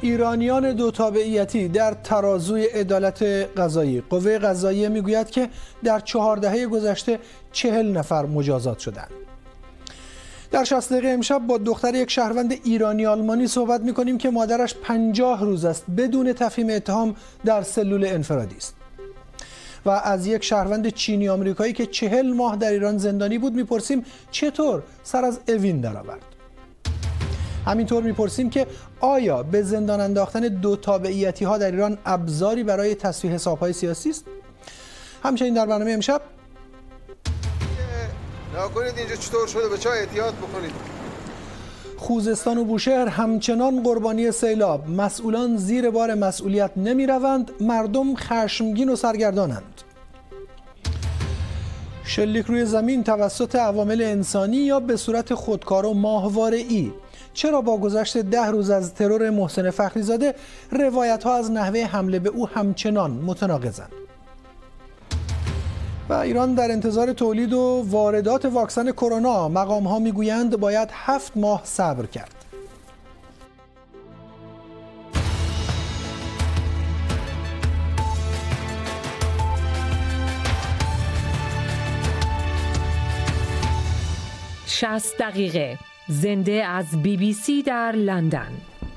ایرانیان دو تابعیتی در ترازوی عدالت قضایی. قوه قضاییه میگوید که در 4 دهه گذشته 40 نفر مجازات شدند. در 60 دقیقه امشب با دختر یک شهروند ایرانی آلمانی صحبت می‌کنیم که مادرش 50 روز است بدون تفهیم اتهام در سلول انفرادی است. و از یک شهروند چینی آمریکایی که 40 ماه در ایران زندانی بود میپرسیم چطور سر از اوین درآورد. همینطور میپرسیم که آیا به زندان انداختن دو تابعیتی ها در ایران ابزاری برای تصفیه حساب های سیاسی است؟ همچنین در برنامه امشب نکنید اینجا چطور شده، به چه احتیاط بکنید. خوزستان و بوشهر همچنان قربانی سیلاب، مسئولان زیر بار مسئولیت نمی روند، مردم خشمگین و سرگردانند. شلیک روی زمین توسط عوامل انسانی یا به صورت خودکار و ماهواره‌ای؟ چرا با گذشت 10 روز از ترور محسن فخریزاده روایت ها از نحوه حمله به او همچنان متناقضند؟ و ایران در انتظار تولید و واردات واکسن کرونا، مقام ها میگویند باید 7 ماه صبر کرد. شصت دقیقه زنده از BBC در لندن.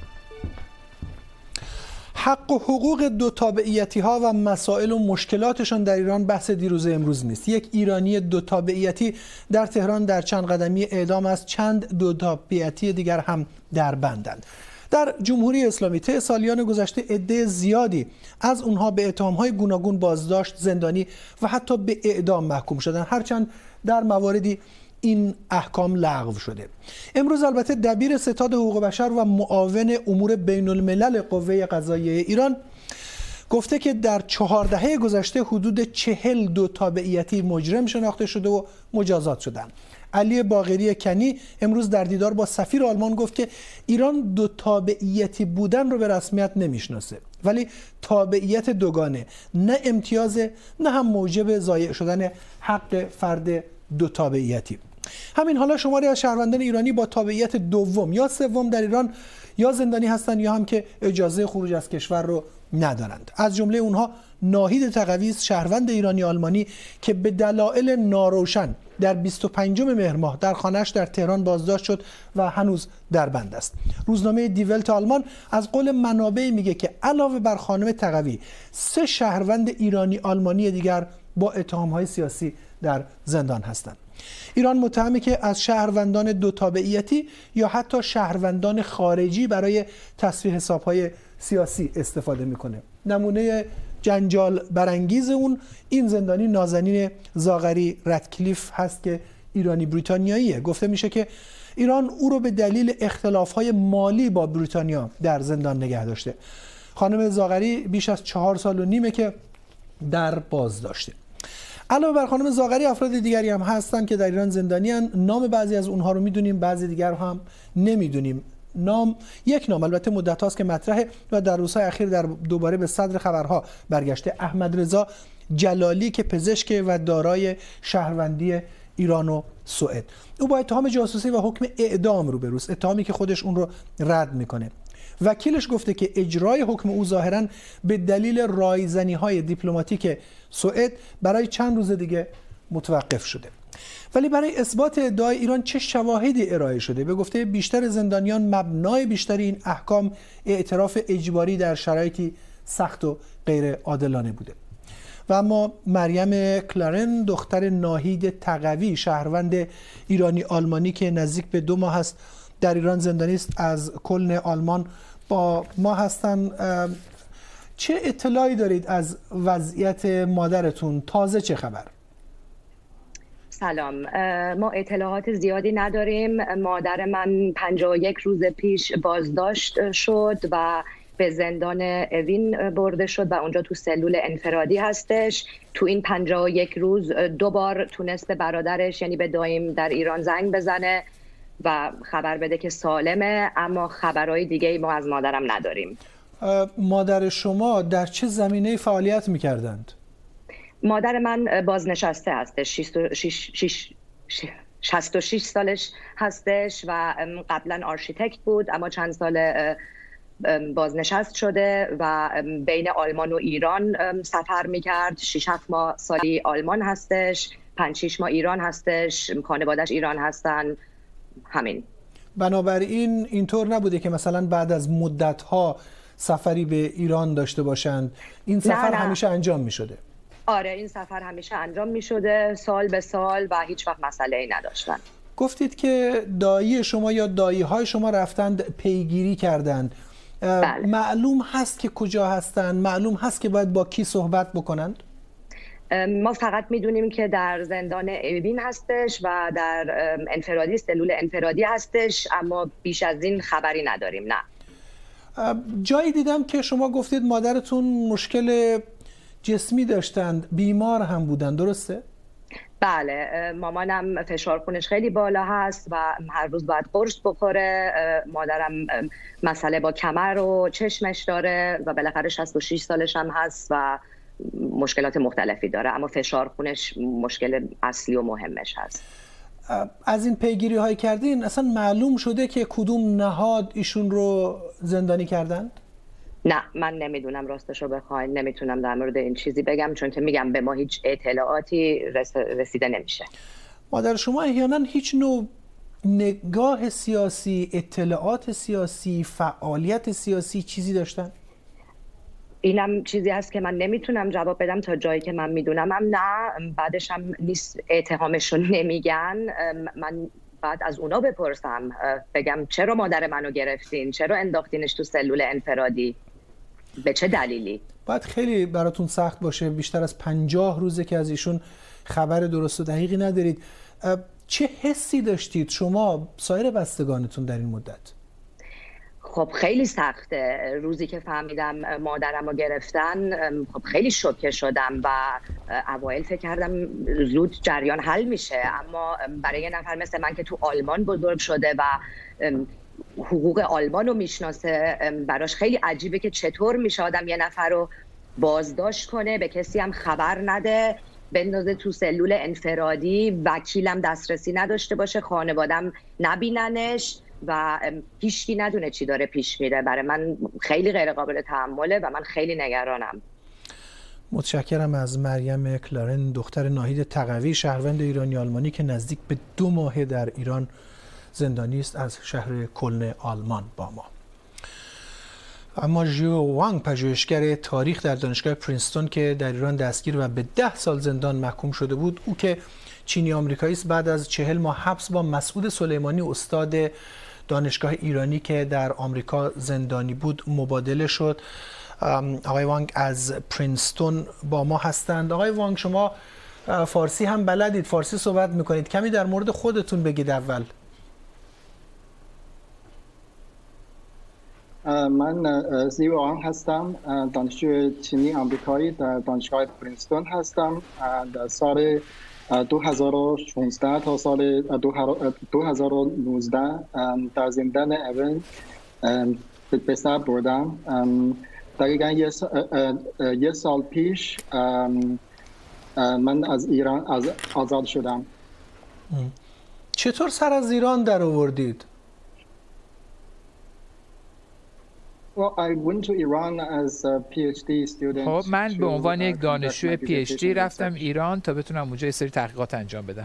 حق و حقوق دو تابعیتی ها و مسائل و مشکلاتشان در ایران بحث دیروز امروز نیست. یک ایرانی دو تابعیتی در تهران در چند قدمی اعدام است، چند دو تابعیتی دیگر هم در بندند. در جمهوری اسلامی طی سالیان گذشته عده زیادی از اونها به اتهام‌های گوناگون بازداشت، زندانی و حتی به اعدام محکوم شدند، هرچند در مواردی این احکام لغو شده. امروز البته دبیر ستاد حقوق بشر و معاون امور بین الملل قوه قضاییه ایران گفته که در 4 دهه گذشته حدود 42 تابعیتی مجرم شناخته شده و مجازات شدند. علی باقری کنی امروز در دیدار با سفیر آلمان گفت که ایران دو تابعیتی بودن رو به رسمیت نمیشناسه، ولی تابعیت دوگانه نه امتیاز نه هم موجب ضایع شدن حق فرد دو تابعیتی. همین حالا شماری از شهروندان ایرانی با تابعیت دوم یا سوم در ایران یا زندانی هستند یا هم که اجازه خروج از کشور رو ندارند. از جمله اونها ناهید تقوی، شهروند ایرانی آلمانی که به دلایل ناروشن در 25 مهر ماه در خانه‌اش در تهران بازداشت شد و هنوز در بند است. روزنامه دی ولت آلمان از قول منابعی میگه که علاوه بر خانم تقوی 3 شهروند ایرانی آلمانی دیگر با اتهام‌های سیاسی در زندان هستند. ایران متهمه که از شهروندان دو تابعیتی یا حتی شهروندان خارجی برای تصفیه حساب‌های سیاسی استفاده میکنه. نمونه جنجال برانگیز اون این زندانی نازنین زاغری رتکلیف هست که ایرانی بریتانیاییه. گفته میشه که ایران او رو به دلیل اختلاف‌های مالی با بریتانیا در زندان نگه داشته. خانم زاغری بیش از 4 سال و نیمه که در بازداشته. علاوه بر خانم زاغری افراد دیگری هم هستن که در ایران زندانیان. نام بعضی از اونها رو میدونیم، بعضی دیگر هم نمیدونیم. یک نام البته مدت هاست که مطرحه و در روزهای اخیر دوباره به صدر خبرها برگشته. احمد رضا جلالی که پزشک و دارای شهروندی ایران و سوئد. او با اتهام جاسوسی و حکم اعدام روبروست، اتهامی که خودش اون رو رد میکنه. وکیلش گفته که اجرای حکم او ظاهراً به دلیل رایزنی‌های دیپلماتیک سوئد برای چند روز دیگه متوقف شده. ولی برای اثبات ادعای ایران چه شواهدی ارائه شده؟ به گفته بیشتر زندانیان مبنای بیشتر این احکام اعتراف اجباری در شرایطی سخت و غیر عادلانه بوده. و اما مریم کلارن دختر ناهید تقوی شهروند ایرانی آلمانی که نزدیک به 2 ماه است در ایران زندانی است از کلن آلمان با ما هستن. چه اطلاعی دارید از وضعیت مادرتون؟ تازه چه خبر؟ سلام، ما اطلاعات زیادی نداریم. مادر من 51 روز پیش بازداشت شد و به زندان اوین برده شد و اونجا تو سلول انفرادی هستش. تو این 51 روز 2 بار تونست به برادرش یعنی به دایم در ایران زنگ بزنه و خبر بده که سالمه، اما خبرهای دیگه ما از مادرم نداریم. مادر شما در چه زمینه فعالیت میکردند؟ مادر من بازنشسته هستش، 66 سالش هستش و قبلا آرشیتکت بود، اما چند سال بازنشست شده و بین آلمان و ایران سفر میکرد. 6-7 ماه سالی آلمان هستش، 5-6 ماه ایران هستش، خانواده‌اش ایران هستن. همین. بنابراین اینطور نبوده که مثلا بعد از مدت‌ها سفری به ایران داشته باشند، این سفر همیشه انجام می‌شده؟ آره، این سفر همیشه انجام می‌شده، سال به سال، و هیچ وقت مسئله‌ای نداشتن. گفتید که دایی شما یا دایی‌های شما رفتند پیگیری کردند. بله. معلوم هست که کجا هستند؟ معلوم هست که باید با کی صحبت بکنند؟ ما فقط میدونیم که در زندان اوین هستش و در انفرادی، سلول انفرادی هستش، اما بیش از این خبری نداریم. نه. جایی دیدم که شما گفتید مادرتون مشکل جسمی داشتند، بیمار هم بودن، درسته؟ بله، مامانم فشار خونش خیلی بالا هست و هر روز باید قرص بخوره. مادرم مسئله با کمر و چشمش داره و بالاخره 66 سالش هم هست و مشکلات مختلفی داره، اما فشار خونش مشکل اصلی و مهمش هست. از این پیگیری های کردین اصلا معلوم شده که کدوم نهاد ایشون رو زندانی کردند؟ نه، من نمیدونم، راستش رو بخواین نمیتونم در مورد این چیزی بگم، چون که میگم به ما هیچ اطلاعاتی رسیده نمیشه. مادر شما احیانا هیچ نوع نگاه سیاسی، اطلاعات سیاسی، فعالیت سیاسی چیزی داشتن؟ اینم چیزی هست که من نمیتونم جواب بدم. تا جایی که من میدونم هم نه، بعدش هم نیست اتهامشون نمیگن. من بعد از اونا بپرسم، بگم چرا مادر منو گرفتین، چرا انداختینش تو سلول انفرادی، به چه دلیلی؟ باید خیلی براتون سخت باشه، بیشتر از 50 روزه که از ایشون خبر درست و دقیقی ندارید. چه حسی داشتید شما، سایر بستگانتون در این مدت؟ خب خیلی سخته. روزی که فهمیدم مادرم رو گرفتن، خب خیلی شوکه شدم و اوایل فکر کردم زود جریان حل میشه، اما برای یه نفر مثل من که تو آلمان بزرگ شده و حقوق آلمان رو میشناسه، براش خیلی عجیبه که چطور میشه آدم یه نفر رو بازداشت کنه، به کسی هم خبر نده، بندازه تو سلول انفرادی، وکیلم دسترسی نداشته باشه، خانوادم نبیننش و هیچکی ندونه چی داره پیش میره. برای من خیلی غیر قابل تحمله و من خیلی نگرانم. متشکرم از مریم کلارن، دختر ناهید تقوی، شهروند ایرانی آلمانی که نزدیک به 2 ماه در ایران زندانی است، از شهر کلن آلمان با ما. اما ژیو وانگ، پژوهشگر تاریخ در دانشگاه پرینستون که در ایران دستگیر و به 10 سال زندان محکوم شده بود، او که چینی آمریکایی است، بعد از 40 ماه حبس با مسعود سلیمانی، استاد دانشگاه ایرانی که در آمریکا زندانی بود، مبادله شد. آقای وانگ از پرینستون با ما هستند. آقای وانگ، شما فارسی هم بلدید، فارسی صحبت میکنید، کمی در مورد خودتون بگید اول. من ژیو وانگ هستم، دانشجوی چینی آمریکایی در دانشگاه پرینستون هستم. در سال 2016 تا سال 2019 در زندان اوین به سر بردم. دقیقا یه سال پیش من از ایران آزاد شدم. چطور سر از ایران در آوردید؟ خب من به عنوان یک دانشجوی PhD رفتم ایران تا بتونم اونجا یه سری تحقیقات انجام بدم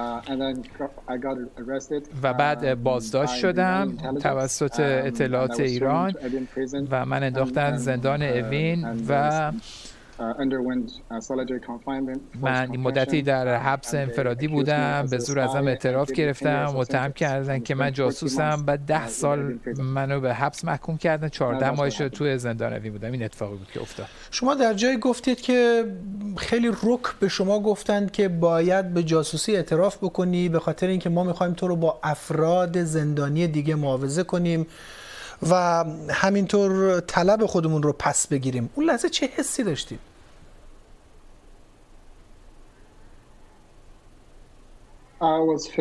و بعد بازداشت شدم توسط اطلاعات ایران و من انداختن زندان اوین و من مدتی در حبس انفرادی بودم. به زور ازم اعتراف گرفتم، متهم کردن که من جاسوسم، بعد 10 سال منو به حبس محکوم کردن، 14 ماهش تو زندان اوین بودم. این اتفاقی بود که افتاد. شما در جایی گفتید که خیلی رک به شما گفتند که باید به جاسوسی اعتراف بکنی، به خاطر اینکه ما میخوایم تو رو با افراد زندانی دیگه معاوضه کنیم و همینطور طلب خودمون رو پس بگیریم. اون لحظه چه حسی داشتید؟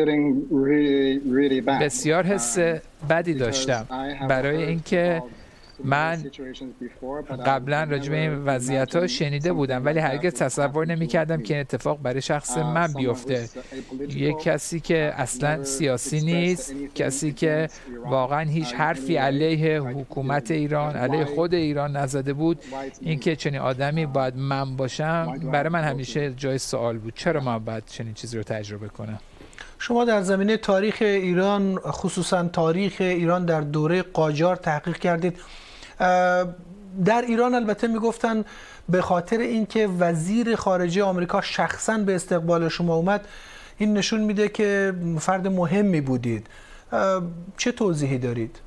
بسیار حس بدی داشتم، برای اینکه من قبلا راجع به این وضعیت‌ها شنیده بودم ولی هرگز تصور نمی‌کردم که این اتفاق برای شخص من بیفته. یک کسی که اصلا سیاسی نیست، کسی که واقعا هیچ حرفی علیه حکومت ایران، علیه خود ایران نزده بود، اینکه چنین آدمی باید من باشم برای من همیشه جای سوال بود. چرا من باید چنین چیزی رو تجربه کنم؟ شما در زمینه تاریخ ایران، خصوصا تاریخ ایران در دوره قاجار تحقیق کردید. در ایران البته میگفتن به خاطر اینکه وزیر خارجه آمریکا شخصا به استقبال شما اومد، این نشون میده که فرد مهمی بودید. چه توضیحی دارید؟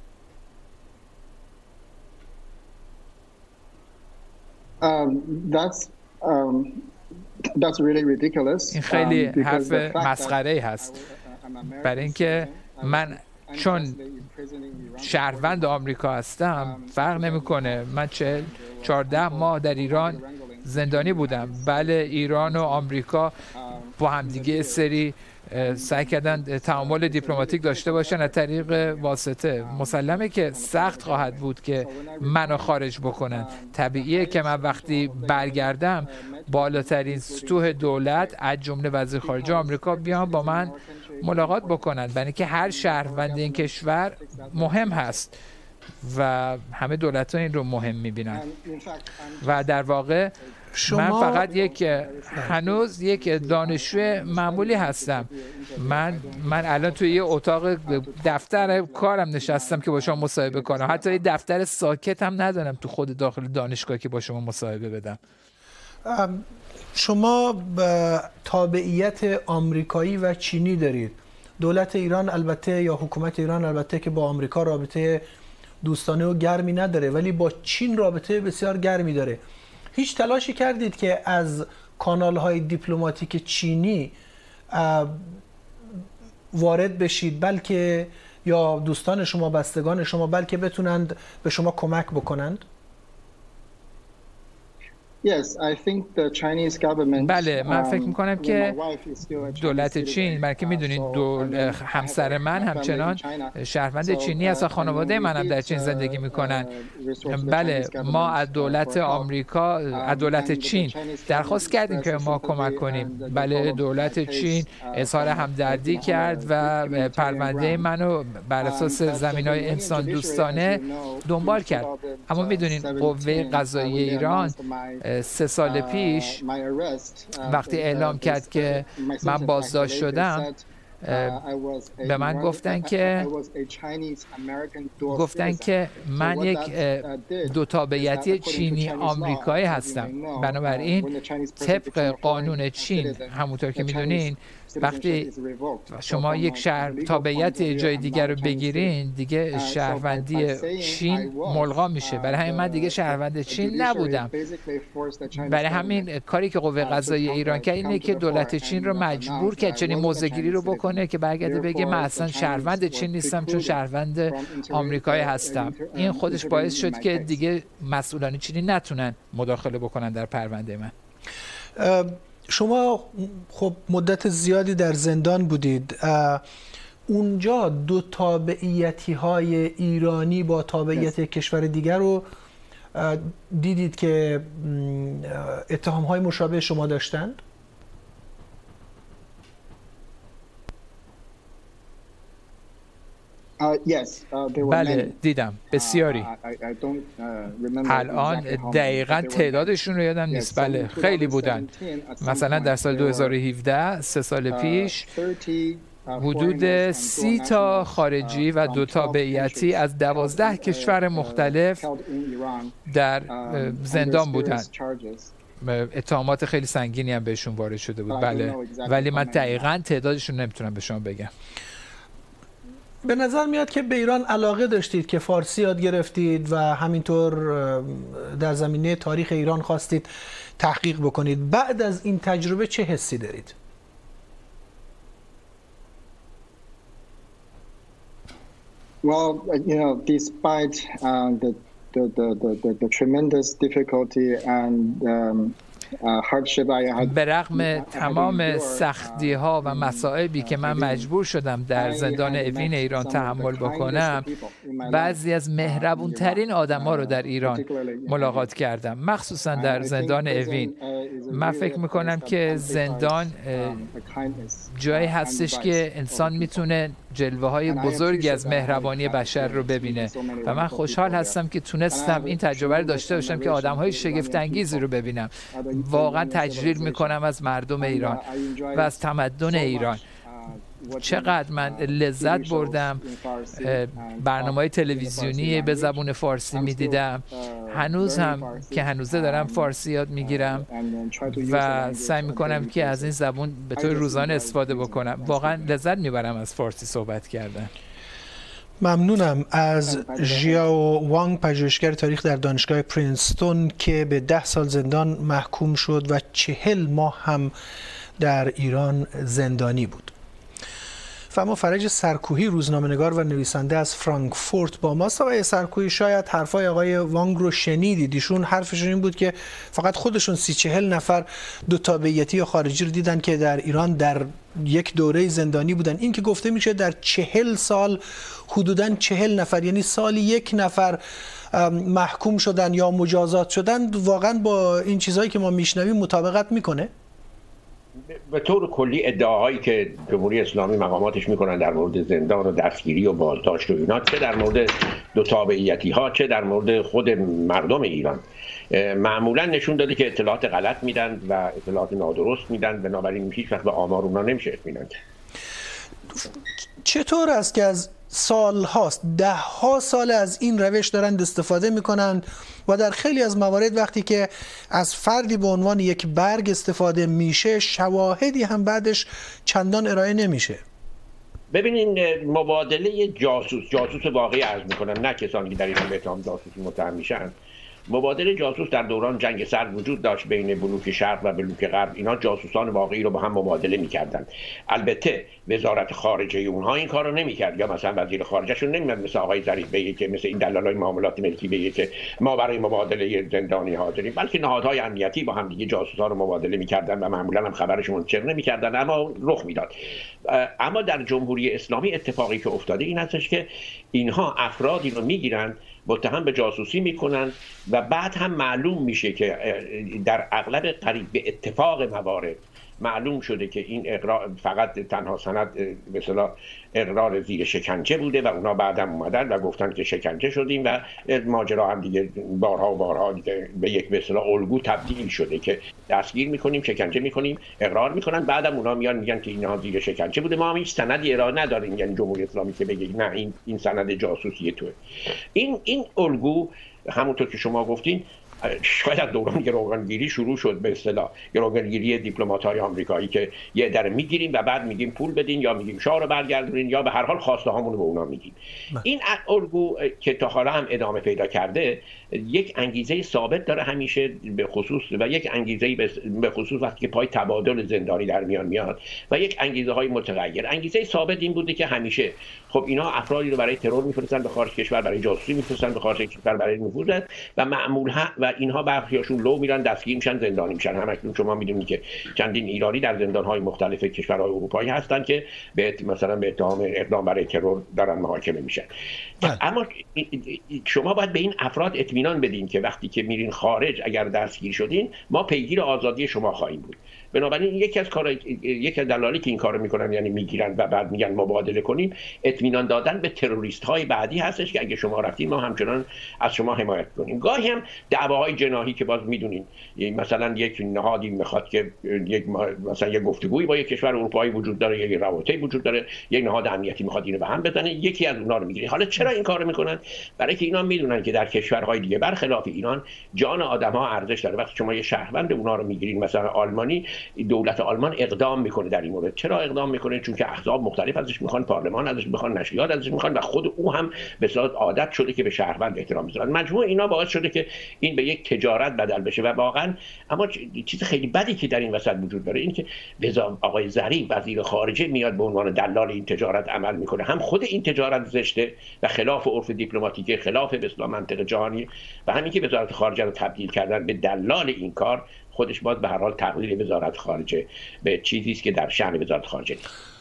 این خیلی حرف مسخره‌ای هست، برای اینکه من چون شهروند آمریکا هستم فرق نمیکنه. من 14 ماه در ایران زندانی بودم. بله، ایران و آمریکا با همدیگه سری سعی کردن تعامل دیپلماتیک داشته باشن از طریق واسطه. مسلمه که سخت خواهد بود که منو خارج بکنن. طبیعیه که من وقتی برگردم بالاترین سطوح دولت از جمله وزیر خارجه آمریکا بیان با من ملاقات بکنن، برای اینکه هر شهروند این کشور مهم هست و همه دولت‌ها این رو مهم می‌بینن. و در واقع من فقط هنوز یک دانشجو معمولی هستم. من الان توی یه اتاق دفتر کارم نشستم که با شما مصاحبه کنم. حتی یه دفتر ساکت هم ندارم تو خود داخل دانشگاه که با شما مصاحبه بدم. شما تابعیت آمریکایی و چینی دارید. دولت ایران البته یا حکومت ایران البته که با آمریکا رابطه دوستانه و گرمی نداره، ولی با چین رابطه بسیار گرمی داره. هیچ تلاشی کردید که از کانال‌های دیپلماتیک چینی وارد بشید، بلکه یا دوستان شما، بستگان شما، بلکه بتونند به شما کمک بکنند؟ بله، من فکر میکنم که دولت چین، بلکه میدونید همسر من همچنان شهروند چینی است و خانواده منم در چین زندگی میکنن. بله، ما از دولت آمریکا، از دولت چین درخواست کردیم که ما کمک کنیم. بله، دولت چین اظهار همدردی کرد و پرونده منو بر اساس زمینه‌های انسان دوستانه دنبال کرد. اما میدونید قوه قضاییه ایران 3 سال پیش وقتی اعلام کرد که من بازداشت شدم، به من گفتن که من یک دو تابعیتی چینی آمریکایی هستم. بنابراین طبق قانون چین، همونطور که میدونین، وقتی شما یک تابعیت جای دیگر رو بگیرین دیگه شهروندی چین ملغا میشه. برای همین من دیگه شهروند چین نبودم. برای همین کاری که قوه قضاییه ایران کرد اینه که دولت چین رو مجبور کرد چنین موضع‌گیری رو بکنه که برگرده بگه من اصلا شهروند چین نیستم چون شهروند آمریکایی هستم. این خودش باعث شد که دیگه مسئولان چینی نتونن مداخله بکنن در پرونده من. شما خب مدت زیادی در زندان بودید. اونجا دو تابعیتی های ایرانی با تابعیت کشور دیگر رو دیدید که اتهام های مشابه شما داشتند؟ بله، دیدم بسیاری. الان دقیقاً تعدادشون رو یادم نیست. بله، خیلی بودن. مثلا در سال 2017، 3 سال پیش، حدود 30 تا خارجی و 2 تابعیتی از 12 کشور مختلف در زندان بودند. اتهامات خیلی سنگینی هم بهشون وارد شده بود. بله، ولی من دقیقاً تعدادشون نمیتونم به شما بگم. به نظر میاد که به ایران علاقه داشتید که فارسی یاد گرفتید و همینطور در زمینه تاریخ ایران خواستید تحقیق بکنید. بعد از این تجربه چه حسی دارید؟ Well, despite the tremendous difficulty and به رغم تمام سختی ها و مصائبی که من مجبور شدم در زندان اوین ایران تحمل بکنم، بعضی از مهربونترین آدم‌ها رو در ایران ملاقات کردم، مخصوصا در زندان اوین. من فکر میکنم که زندان جایی هستش که انسان میتونه جلوه‌های بزرگی از مهربانی بشر رو ببینه و من خوشحال هستم که تونستم این تجربه رو داشته باشم که آدم‌های شگفت‌انگیزی رو ببینم. واقعا تجلیل میکنم از مردم ایران و از تمدن ایران. چقدر من لذت بردم. برنامه‌های تلویزیونی به زبان فارسی می‌دیدم، هنوز هم که هنوزه دارم فارسی یاد می‌گیرم و سعی می‌کنم که از این زبان به طور روزانه استفاده بکنم. واقعا لذت می‌برم از فارسی صحبت کردن. ممنونم از ژیاو وانگ، پژوهشگر تاریخ در دانشگاه پرینستون که به 10 سال زندان محکوم شد و 40 ماه هم در ایران زندانی بود. فما فرج سرکوهی، روزنامه‌نگار و نویسنده از فرانکفورت با ماست. آقای سرکوهی، شاید حرفای آقای وانگ رو شنیدید. ایشون حرفشون این بود که فقط خودشون 30-40 نفر دو تابعیتی یا خارجی رو دیدن که در ایران در یک دوره زندانی بودن. این که گفته میشه در 40 سال حدوداً 40 نفر، یعنی سالی 1 نفر محکوم شدن یا مجازات شدن، واقعا با این چیزهایی که ما میشنویم مطابقت میکنه؟ به طور کلی ادعاهایی که جمهوری اسلامی مقاماتش میکنن در مورد زندان و دستگیری و بازداشت و اینا، چه در مورد دو تابعیتی ها چه در مورد خود مردم ایران، معمولا نشون داده که اطلاعات غلط میدن و اطلاعات نادرست میدن، بنابراین هیچ وقت به آمار اونا نمیشه اطمینان کرد. چطور است که از سالهاست، 10 سال از این روش دارند استفاده میکنند و در خیلی از موارد وقتی که از فردی به عنوان یک برگ استفاده میشه، شواهدی هم بعدش چندان ارائه نمیشه؟ ببینین، مبادله جاسوس واقعی عرض میکنن، نه کسانی که در ایران به اتهام جاسوسی متهم میشن. مبادله جاسوس در دوران جنگ سرد وجود داشت بین بلوک شرق و بلوک غرب. اینا جاسوسان واقعی رو با هم مبادله میکردن. البته وزارت خارجه اونها این کارو نمیکرد، یا مثلا وزیر خارجهشون نمیاد مثل آقای ظریف بگه که مثل این دلالای معاملات ملکی بگه که ما برای مبادله زندانی حاضریم، بلکه نهادهای امنیتی با هم دیگه جاسوسان رو مبادله میکردن و معمولا هم خبرشون منتشر نمیکردن، اما رخ میداد. اما در جمهوری اسلامی اتفاقی که افتاده این هستش که اینها افرادی رو میگیرن، متهم به جاسوسی میکنن و بعد هم معلوم میشه که در اغلب قریب به اتفاق موارد معلوم شده که این اقرار فقط تنها سند به اصطلاح اقرار زیر شکنجه بوده و اونا بعدم اومدن و گفتن که شکنجه شدیم و ماجرا هم دیگه بارها دیگه به یک به اصطلاح الگو تبدیل شده که دستگیر میکنیم، شکنجه میکنیم، اقرار میکنن، بعدم اونا میان میگن که اینها زیر شکنجه بوده. ما هم هیچ سندی ارائه نداریم، یعنی جمهوری اسلامی که بگه نه این سند جاسوسی توه. این الگو همونطور که شما گفتین شاید از دوران گروگانگیری شروع شد، به اصطلاح گروگانگیری دیپلمات‌های آمریکایی که یه در میگیریم و بعد میگیم پول بدین یا میگیم شاه رو برگردونین یا به هر حال خواسته هامون رو به اونا میگیم. این الگو که تا حالا هم ادامه پیدا کرده یک انگیزه ثابت داره همیشه، به خصوص و یک انگیزه به خصوص وقتی که پای تبادل زندانی در میان میاد و یک انگیزه های متغیر. انگیزه ثابت این بوده که همیشه خب اینا افرادی رو برای ترور میفرستن به خارج کشور، برای جاسوسی میفرستن به خارج کشور برای نفوذ و معمولا و اینها برخیاشون لو میرن، دستگیر میشن، زندانی میشن. همکنون شما میدونید که چندین ایرانی در زندان‌های مختلف کشورهای اروپایی هستن که مثلا به اتهام اقدام برای ترور دارن محاکمه میشن. اما شما باید به این افراد اطمینان بدین که وقتی که میرین خارج اگر دستگیر شدین ما پیگیر آزادی شما خواهیم بود. بنابراین یکی از دلایلی که این کارو میکنن یعنی میگیرن و بعد میگن مبادله کنیم، اطمینان دادن به تروریست های بعدی هستش که اگه شما رفتین ما همچنان از شما حمایت کنیم. گاهی هم دعواهای جناحی که باز میدونین مثلا یک نهادی میخواد که مثلا یک گفتگویی با یک کشور اروپایی وجود داره، یک رابطه‌ای وجود داره، یک نهاد امنیتی میخواد اینو به هم بزنه، یکی از اونها رو میگیره. حالا چرا این کارو میکنن؟ برای که اینا میدونن که در کشورهای دیگه برخلاف ایران جان آدم‌ها ارزش داره. وقتی شما یه شهروند اونها رو میگیرین، مثلا آلمانی، دولت آلمان اقدام میکنه در این مورد. چرا اقدام میکنه؟ چون که احزاب مختلف ازش میخوان، پارلمان ازش میخوان، نشریات ازش میخوان و خود او هم به صورت عادت شده که به شهروند احترام بذاره. مجموع اینا باعث شده که این به یک تجارت بدل بشه و واقعا اما چیز خیلی بدی که در این وسط وجود داره این که آقای ظریف وزیر خارجه میاد به عنوان دلال این تجارت عمل میکنه. هم خود این تجارت زشته و خلاف عرف دیپلماتیک، خلاف به اصطلاح منطق جهانی و همین که وزارت خارجه رو تبدیل کردن به دلال این کار، خودش باید به هر حال تغییر وزارت خارجه به چیزی است که در شأن وزارت خارجه نیست.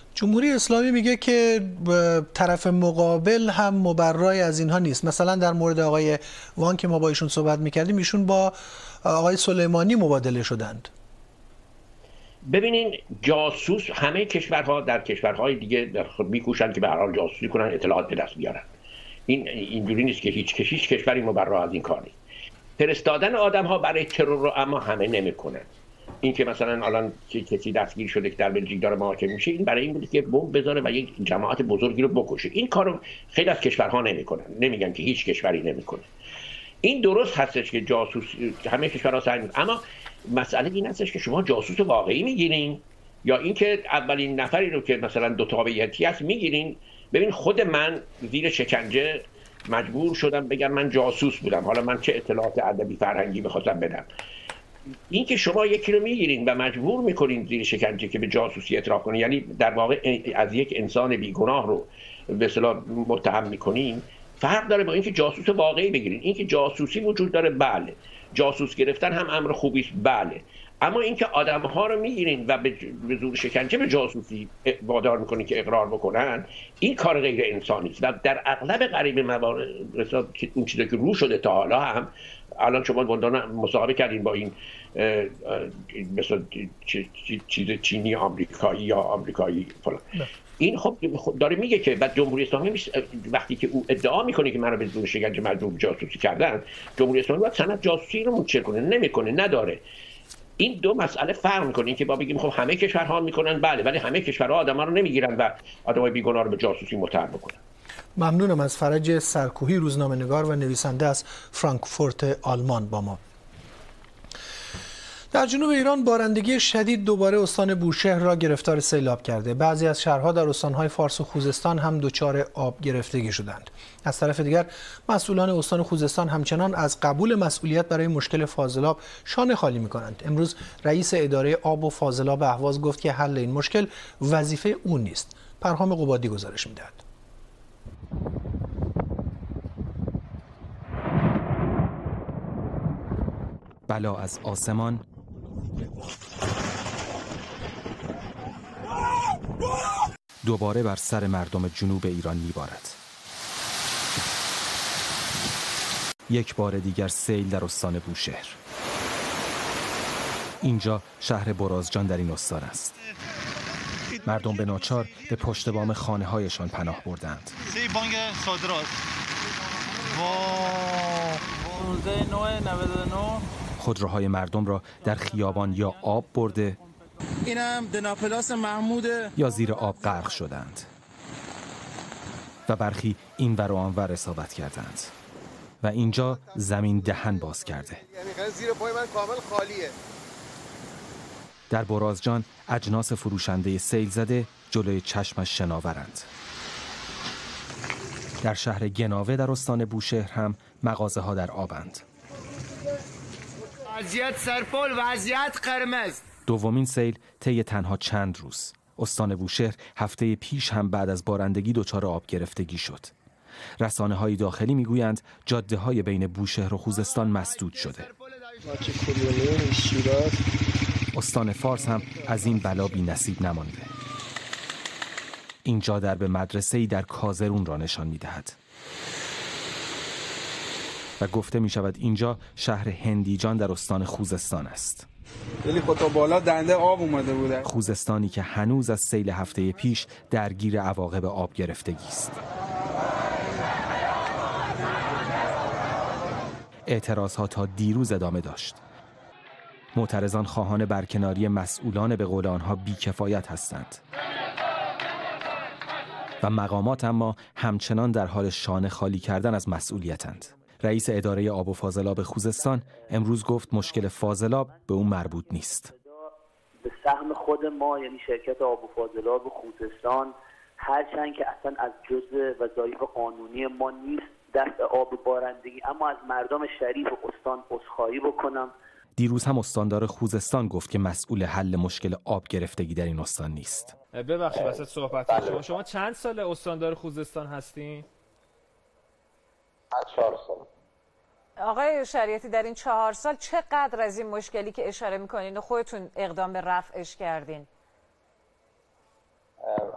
جمهوری اسلامی میگه که طرف مقابل هم مبرای از اینها نیست. مثلا در مورد آقای وان که ما با ایشون صحبت میکردیم، ایشون با آقای سلیمانی مبادله شدند. ببینین، جاسوس همه کشورها در کشورهای دیگه میکوشن که به هر حال جاسوسی کنن، اطلاعات به دست بیارن. اینجوری نیست که هیچ کشوری مبرا از این کار نیست. فرستادن آدم‌ها برای ترور رو اما همه نمیکنن. این که مثلا الان کسی دستگیر شده که در بلژیک داره محاکمه میشه، این برای این بوده که بمب بذاره و یک جماعت بزرگی رو بکشه. این کارو خیلی از کشورها نمیکنن. نمیگن که هیچ کشوری نمیکنه. این درست هستش که جاسوس همه کشورها سعی میکنن، اما مسئله این هستش که شما جاسوس واقعی میگیرین یا اینکه اولین نفری رو که مثلا دو تابعیتی هست میگیرین. ببین، خود من زیر شکنجه مجبور شدم بگم من جاسوس بودم، حالا من چه اطلاعات ادبی فرهنگی بخواستم بدم. این که شما یکی رو میگیرین و مجبور میکنین زیر شکنجه که به جاسوسی اعتراف کنه، یعنی در واقع از یک انسان بیگناه رو به اصطلاح متهم میکنین، فرق داره با اینکه جاسوس واقعی بگیرین. اینکه جاسوسی وجود داره، بله، جاسوس گرفتن هم امر خوبی است، بله، اما اینکه آدم‌ها رو میگیرین و به زور شکنجه به جاسوسی وادار میکنین که اقرار بکنن، این کار غیر انسانی است. و در اغلب قریب موارد اون چیزی که رو شده تا حالا هم، الان شما مصاحبه کردین با این مثلا چیز چینی آمریکایی یا آمریکایی فلان، این خب داره میگه که بعد جمهوری اسلامی وقتی که او ادعا میکنه که منو به زور شکنجه مجبور جاسوسی کردن، جمهوری اسلامی باید سند جاسوسی رو منتشر کنه، نمیکنه، نداره. این دو مسئله فرق میکنه. این که با بگیم خب همه کشورها میکنن، بله، ولی همه کشورها آدما رو نمیگیرن و آدمای بیگناه رو به جاسوسی متهم میکنن. ممنونم از فرج سرکوهی، روزنامه‌نگار و نویسنده از فرانکفورت آلمان با ما. در جنوب ایران بارندگی شدید دوباره استان بوشهر را گرفتار سیلاب کرده. بعضی از شهرها در استانهای فارس و خوزستان هم دچار آب گرفتگی شدند. از طرف دیگر مسئولان استان خوزستان همچنان از قبول مسئولیت برای مشکل فاضلاب شانه خالی می‌کنند. امروز رئیس اداره آب و فاضلاب اهواز گفت که حل این مشکل وظیفه او نیست. پرهام قبادی گزارش می‌دهد. بلا از آسمان، دوباره بر سر مردم جنوب ایران میبارد. یک بار دیگر سیل در استان بوشهر. اینجا شهر برازجان در این استان است. مردم به ناچار به پشت بام خانه‌هایشان پناه بردند. خودروهای مردم را در خیابان یا آب برده اینم دناپلاس محمود یا زیر آب غرق شدند و برخی این ور و آن ور اصابت کردند و اینجا زمین دهن باز کرده. یعنی زیر پای من کامل خالیه. در برازجان اجناس فروشنده سیل زده جلوی چشمش شناورند. در شهر گناوه در استان بوشهر هم مغازه ها در آبند. وضعیت سرپل، وضعیت قرمز. دومین سیل طی تنها چند روز. استان بوشهر هفته پیش هم بعد از بارندگی دچار آب گرفتگی شد. رسانه‌های داخلی میگویند جاده‌های بین بوشهر و خوزستان مسدود شده. استان فارس هم از این بلا بی نصیب نمانده. اینجا درب مدرسه‌ای در کازرون را نشان می‌دهد. و گفته می شود اینجا شهر هندیجان در استان خوزستان است. خیلی تا بالا دنده آب اومده بوده. خوزستانی که هنوز از سیل هفته پیش درگیر عواقب آب گرفتگی است. اعتراضها تا دیروز ادامه داشت. معترضان خواهان برکناری مسئولان به قول آنها بیکفایت هستند. و مقامات اما همچنان در حال شانه خالی کردن از مسئولیتند. رئیس اداره آب و فاضلاب خوزستان امروز گفت مشکل فاضلاب به اون مربوط نیست. به سهم خود ما یعنی شرکت آب و فاضلاب خوزستان، هرچند که اصلا از جزء وظایف قانونی ما نیست دست آب بارندگی، اما از مردم شریف استان عذرخواهی بکنم. دیروز هم استاندار خوزستان گفت که مسئول حل مشکل آب گرفتگی در این استان نیست. ببخشید واسه صحبت شما چند سال استاندار خوزستان هستین؟ 4 سال. آقای شریعتی در این 4 سال چقدر از این مشکلی که اشاره میکنین خودتون اقدام به رفعش کردین؟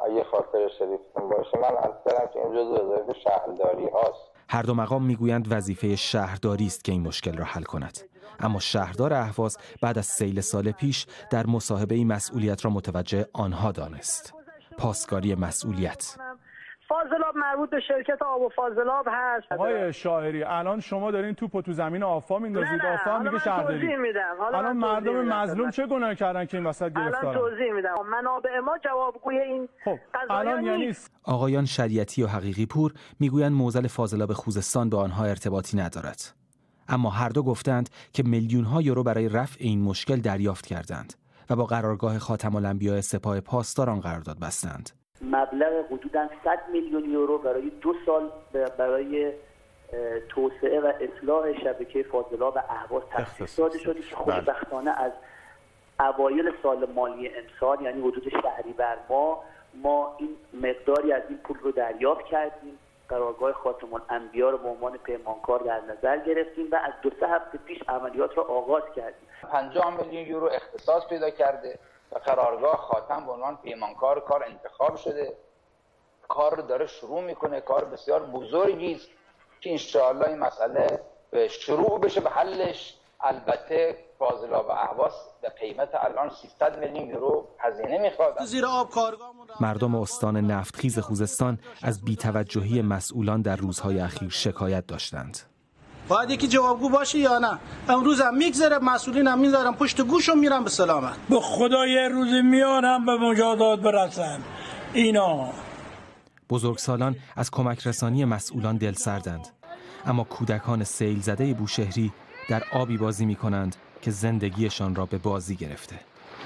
اگه خاطر شریفتون باشه من اصلا که این جزء وظایف شهرداری هاست. هر دو مقام میگویند وظیفه شهرداری است که این مشکل را حل کند. اما شهردار اهواز بعد از سیل سال پیش در مصاحبه‌ای مسئولیت را متوجه آنها دانست. پاسداری مسئولیت. فاضلاب مربوط به شرکت آب و فاضلاب هست. آقای شاعری الان شما دارین توپو تو زمین آفا میندازید، آفا میگه شهرداری. الان مردم مظلوم چه گناهی کردن که این وسط گرفتارن؟ الان توضیح میدم. منابع ما جوابگوی این قضایا نیست. آقایان شریعتی و حقیقی پور میگویند موزل فاضلاب خوزستان با آنها ارتباطی ندارد. اما هر دو گفتند که میلیون‌ها یورو برای رفع این مشکل دریافت کردند و با قرارگاه خاتم الانبیاء سپاه پاسدار آن قرارداد بستند. مبلغ حدوداً 100 میلیون یورو برای 2 سال برای توسعه و اصلاح شبکه فاضلاب اهواز تخصیص داده شده که خوشبختانه از اوایل سال مالی امسال یعنی حدود شهریور ما این مقداری از این پول رو دریافت کردیم. قرارگاه خاتم الانبیاء رو به عنوان پیمانکار در نظر گرفتیم و از 2-3 هفته پیش عملیات را آغاز کردیم. 50 میلیون یورو اختصاص پیدا کرده و قرارگاه خاتم به عنوان پیمانکار کار انتخاب شده. کار رو داره شروع میکنه. کار بسیار بزرگی است که انشاءالله این مسئله شروع بشه به حلش. البته فاضلاب اهواز به قیمت الان 300 میلیون یورو هزینه میخواد. زیر آب کارگاه مردم استان نفتخیز خوزستان از بی‌توجهی مسئولان در روزهای اخیر شکایت داشتند. باید یکی جوابگو باشه یا نه؟ امروز هم میگذره، مسئولین هم میذارن پشت گوشم میرن به سلامت. به خدا یه روزی میارم به مجازات برسن اینا. بزرگسالان از کمک رسانی مسئولان دل سردند، اما کودکان سیل زده بوشهری در آبی بازی می کنند که زندگیشان را به بازی گرفته.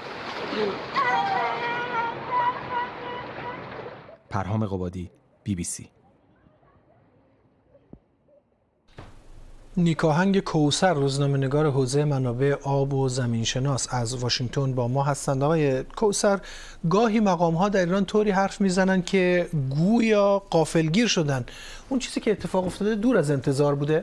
پرهام قبادی، BBC. نیکاهنگ کوثر روزنامه‌نگار حوزه منابع آب و زمینشناس از واشنگتن با ما هستند. آقای کوثر، گاهی مقام‌ها در ایران طوری حرف میزنن که گویا غافلگیر شدن. اون چیزی که اتفاق افتاده دور از انتظار بوده؟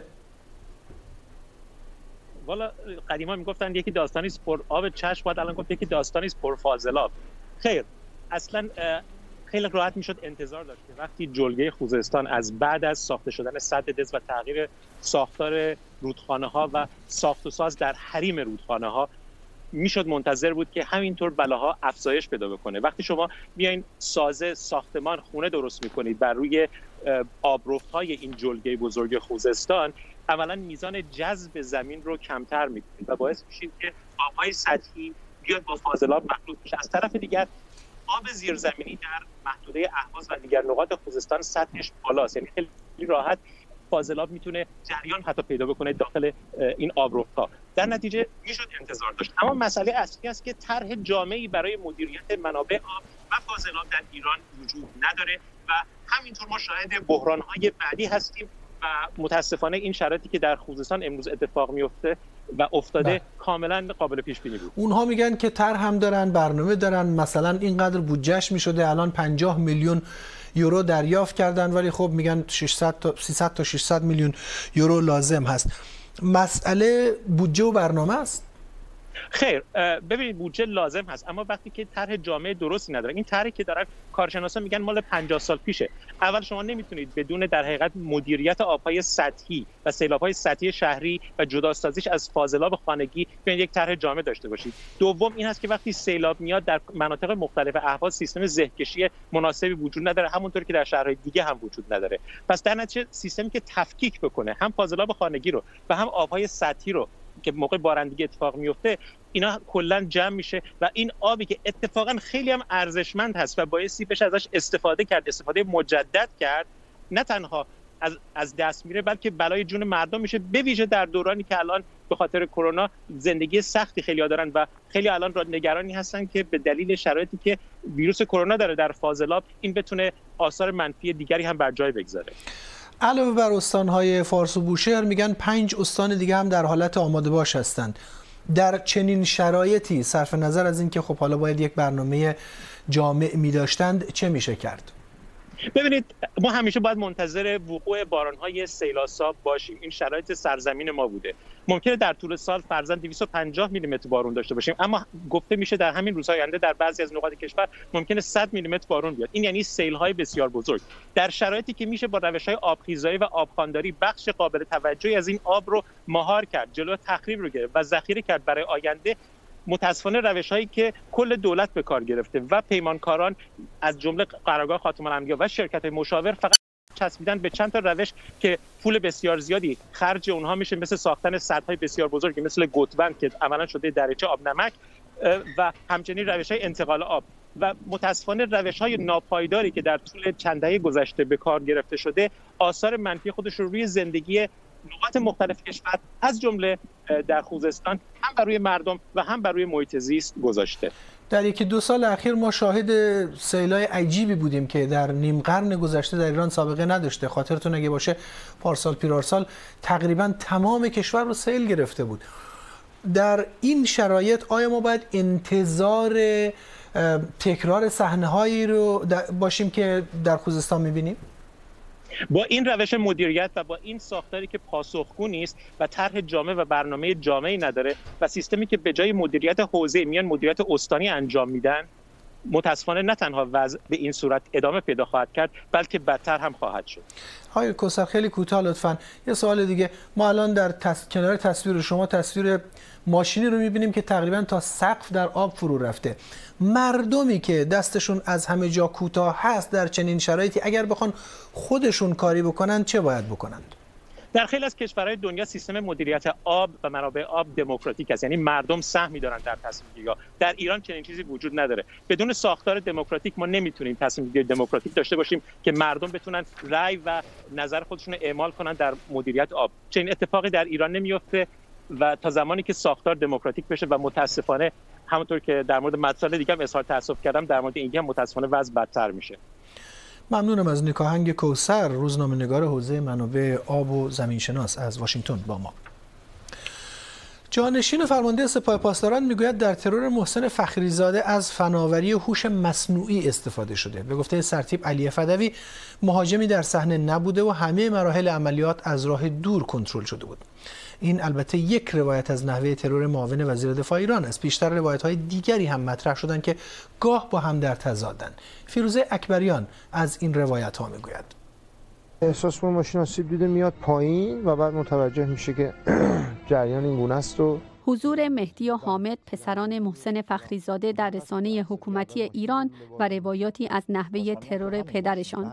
والا قدیما میگفتن یکی داستانی است پر آب چشم، بعد الان گفت یکی داستانی است پر فاضلاب. خیر، اصلا خیلی راحت میشد انتظار داشت که وقتی جلگه خوزستان از بعد از ساخته شدن سد دز و تغییر ساختار رودخانه ها و ساخت و ساز در حریم رودخانه ها میشد منتظر بود که همینطور بلاها افزایش پیدا بکنه. وقتی شما میایین سازه ساختمان خونه درست میکنید بر روی آبرفت های این جلگه بزرگ خوزستان، اولا میزان جذب زمین رو کمتر میکنید و باعث میشید که آبهای سطحی بیاد با فاضلاب مخلوط بشه. از طرف دیگر آب زیرزمینی در محدوده اهواز و دیگر نقاط خوزستان سطحش بالاست، یعنی خیلی راحت فاضلاب میتونه جریان حتی پیدا بکنه داخل این آبرفت‌ها. در نتیجه میشد انتظار داشت. اما مسئله اصلی است که طرح جامعی برای مدیریت منابع آب و فاضلاب در ایران وجود نداره و همینطور ما شاهد بحران‌های بعدی هستیم و متاسفانه این شرایطی که در خوزستان امروز اتفاق میفته و افتاده کاملا قابل پیش بینی بود. اونها میگن که طرح هم دارن، برنامه دارن، مثلا اینقدر بودجهش میشده، الان 50 میلیون یورو دریافت کردن، ولی خب میگن 300 تا 600 میلیون یورو لازم هست. مسئله بودجه و برنامه است؟ خیر، ببینید بودجه لازم هست، اما وقتی که طرح جامع درستی نداره، این طرحی که دارن کارشناسا میگن مال 50 سال پیشه. اول شما نمیتونید بدون در حقیقت مدیریت آبهای سطحی و سیلاب‌های سطحی شهری و جداسازیش از فاضلاب خانگی بیاین یک طرح جامع داشته باشید. دوم این هست که وقتی سیلاب میاد در مناطق مختلف اهواز سیستم زهکشی مناسبی وجود نداره، همونطور که در شهرهای دیگه هم وجود نداره. پس در نتیجه سیستمی که تفکیک بکنه هم فاضلاب خانگی رو و هم آبهای سطحی رو که موقع بارندگی اتفاق میفته، اینا کلا جمع میشه و این آبی که اتفاقا خیلی هم ارزشمند هست و بایستی بشه ازش استفاده کرد، استفاده مجدد کرد، نه تنها از دست میره بلکه بلای جون مردم میشه، به ویژه در دورانی که الان به خاطر کرونا زندگی سختی خیلی‌ها دارن و خیلی الان نگرانی هستن که به دلیل شرایطی که ویروس کرونا داره در فاضلاب این بتونه آثار منفی دیگری هم بر جای بگذاره. علاوه بر استان‌های فارس و بوشهر میگن 5 استان دیگه هم در حالت آماده باش هستند. در چنین شرایطی صرف نظر از اینکه خب حالا باید یک برنامه جامع می داشتند چه میشه کرد؟ ببینید ما همیشه باید منتظر وقوع باران‌های سیلاساب باشیم. این شرایط سرزمین ما بوده. ممکنه در طول سال فرضاً 250 میلیمتر بارون داشته باشیم، اما گفته میشه در همین روزهای آینده در بعضی از نقاط کشور ممکنه 100 میلیمتر بارون بیاد. این یعنی سیل‌های بسیار بزرگ. در شرایطی که میشه با روش‌های آبخیزایی و آبخوانداری بخش قابل توجهی از این آب رو مهار کرد، جلوی تخریب رو گرفت و ذخیره کرد برای آینده، متاسفانه روش‌هایی که کل دولت به کار گرفته و پیمانکاران از جمله قرارگاه خاتم الانبیا و شرکت مشاور فقط چسبیدن به چند تا روش که پول بسیار زیادی خرج اونها میشه، مثل ساختن سدهای بسیار بزرگی مثل گوتبند که عملا شده دریچه آب نمک و همچنین روش‌های انتقال آب و متاسفانه روش‌های ناپایداری که در طول چند دهه گذشته به کار گرفته شده آثار منفی خودش رو روی زندگی نقاط مختلف کشور از جمله در خوزستان هم بر روی مردم و هم بر روی محیط زیست گذاشته. در یکی دو سال اخیر ما شاهد سیلای عجیبی بودیم که در نیم قرن گذشته در ایران سابقه نداشته. خاطرتون اگه باشه پارسال پیرارسال تقریبا تمام کشور رو سیل گرفته بود. در این شرایط آیا ما باید انتظار تکرار صحنه‌هایی رو باشیم که در خوزستان می‌بینیم؟ با این روش مدیریت و با این ساختاری که پاسخگو نیست و طرح جامع و برنامه جامعی نداره و سیستمی که به جای مدیریت حوزه میان مدیریت استانی انجام میدن، متاسفانه نه تنها وضع به این صورت ادامه پیدا خواهد کرد بلکه بدتر هم خواهد شد. آقای کوثر خیلی کوتاه لطفاً یه سوال دیگه. ما الان در کنار تصویر شما تصویر ماشینی رو می‌بینیم که تقریباً تا سقف در آب فرو رفته. مردمی که دستشون از همه جا کوتاه هست در چنین شرایطی اگر بخوان خودشون کاری بکنن چه باید بکنند؟ در خیلی از کشورهای دنیا سیستم مدیریت آب و منابع آب دموکراتیک است، یعنی مردم سهمی دارن در تصمیم‌گیری. در ایران چنین چیزی وجود نداره. بدون ساختار دموکراتیک ما نمیتونیم تصمیم‌گیری دموکراتیک داشته باشیم که مردم بتونن رأی و نظر خودشون رو اعمال کنن در مدیریت آب. چنین اتفاقی در ایران نمیفته و تا زمانی که ساختار دموکراتیک بشه و متاسفانه همونطور که در مورد مسائل دیگه هم اظهار تأسف کردم در مورد این هم متاسفانه وضع بدتر میشه. ممنونم از نیکاهنگ کوثر، روزنامه‌نگار حوزه منابع آب و زمینشناس از واشنگتن با ما. جانشین فرمانده سپاه پاسداران میگوید در ترور محسن فخریزاده از فناوری هوش مصنوعی استفاده شده. به گفته سرتیپ علی فدوی مهاجمی در صحنه نبوده و همه مراحل عملیات از راه دور کنترل شده بود. این البته یک روایت از نحوه ترور معاون وزیر دفاع ایران است. پیشتر روایت‌های دیگری هم مطرح شدند که گاه با هم در تضادند. فیروزه اکبریان از این روایت‌ها میگوید. احساس ما ماشین آسیب دیده میاد پایین و بعد متوجه میشه که جریان این گونه است. و حضور مهدی و حامد پسران محسن فخریزاده در رسانه حکومتی ایران و روایاتی از نحوه ترور پدرشان.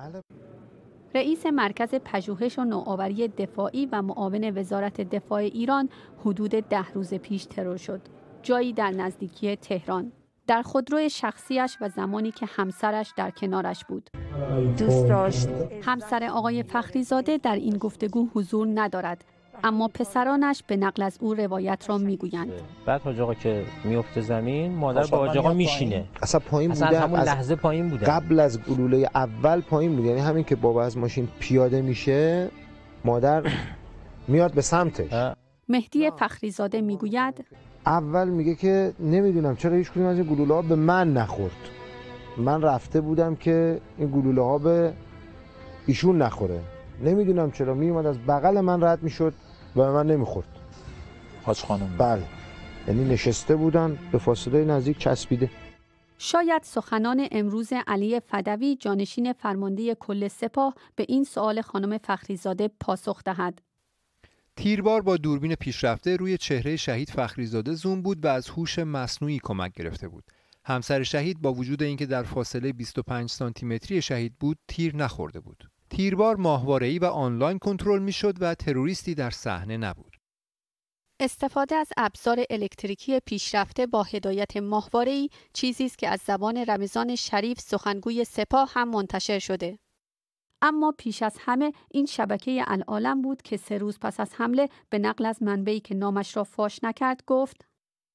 رئیس مرکز پژوهش و نوآوری دفاعی و معاون وزارت دفاع ایران حدود 10 روز پیش ترور شد. جایی در نزدیکی تهران. در خودروی شخصیش و زمانی که همسرش در کنارش بود. دوست داشت. همسر آقای فخریزاده در این گفتگو حضور ندارد، اما پسرانش به نقل از او روایت را میگویند. بعد حاج آقا که میفته زمین، مادر با حاج آقا میشینه. اصلا پایین بوده، از همون لحظه پایین بوده. قبل از گلوله اول پایین بود. یعنی همین که بابا از ماشین پیاده میشه، مادر میاد به سمتش. مهدی فخریزاده میگوید اول میگه که نمیدونم چرا هیچ کدوم از این گلوله ها به من نخورد. من رفته بودم که این گلوله ها به ایشون نخوره. نمیدونم چرا میومد از بغل من رد میشد و به من نمیخورد. حاج خانم. بله. یعنی نشسته بودن به فاصله نزدیک چسبیده. شاید سخنان امروز علی فدوی جانشین فرمانده کل سپاه به این سوال خانم فخریزاده پاسخ دهد. تیربار با دوربین پیشرفته روی چهره شهید فخریزاده زوم بود و از هوش مصنوعی کمک گرفته بود. همسر شهید با وجود اینکه در فاصله 25 سانتی متری شهید بود، تیر نخورده بود. تیربار ماهواره‌ای و آنلاین کنترل می‌شد و تروریستی در صحنه نبود. استفاده از ابزار الکتریکی پیشرفته با هدایت ماهواره‌ای چیزی است که از زبان رمضان شریف سخنگوی سپاه هم منتشر شده. اما پیش از همه این شبکه العالم بود که 3 روز پس از حمله به نقل از منبعی که نامش را فاش نکرد گفت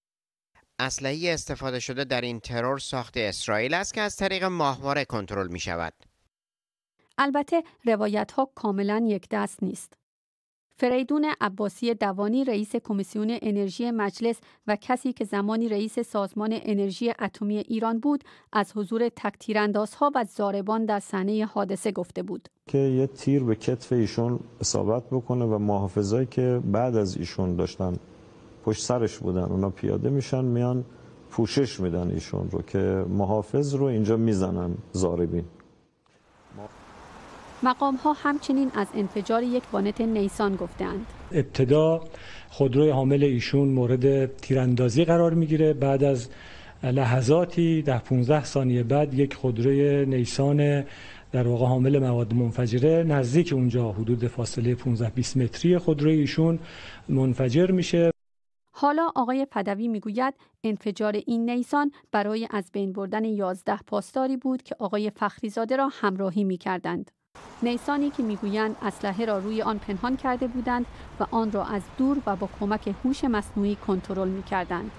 اسلحه‌ای استفاده شده در این ترور ساخت اسرائیل است که از طریق ماهواره کنترل می شود. البته روایت ها کاملا یک دست نیست. فریدون عباسی دوانی رئیس کمیسیون انرژی مجلس و کسی که زمانی رئیس سازمان انرژی اتمی ایران بود از حضور تک‌تیراندازها و ضاربان در صحنه حادثه گفته بود که یه تیر به کتف ایشون اصابت بکنه و محافظایی که بعد از ایشون داشتن پشت سرش بودن اونا پیاده میشن میان پوشش میدن ایشون رو که محافظ رو اینجا میزنن ضاربین. مقام‌ها همچنین از انفجار یک وانت نیسان گفتند. ابتدا خودروی حامل ایشون مورد تیراندازی قرار میگیره، بعد از لحظاتی 10-15 ثانیه بعد یک خودروی نیسان در واقع حامل مواد منفجره نزدیک اونجا حدود فاصله 15-20 متری خودروی ایشون منفجر میشه. حالا آقای پدوی میگوید انفجار این نیسان برای از بین بردن 11 پاسداری بود که آقای فخریزاده را همراهی میکردند. نیسانی که میگویند اسلحه را روی آن پنهان کرده بودند و آن را از دور و با کمک هوش مصنوعی کنترل میکردند.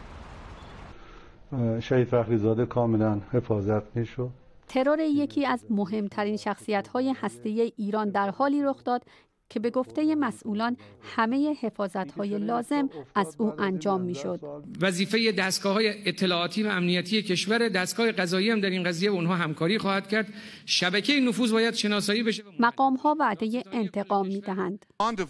شهید فخریزاده کاملا حفاظت میشد. ترور یکی از مهمترین شخصیت‌های هسته‌ای ایران در حالی رخ داد که به گفته مسئولان همه حفاظت‌های لازم از او انجام می‌شد. وظیفه دستگاه‌های اطلاعاتی و امنیتی کشور، دستگاه قضایی هم در این قضیه اونها همکاری خواهد کرد. شبکه نفوذ باید شناسایی بشه. مقام‌ها وعده انتقام می‌دهند.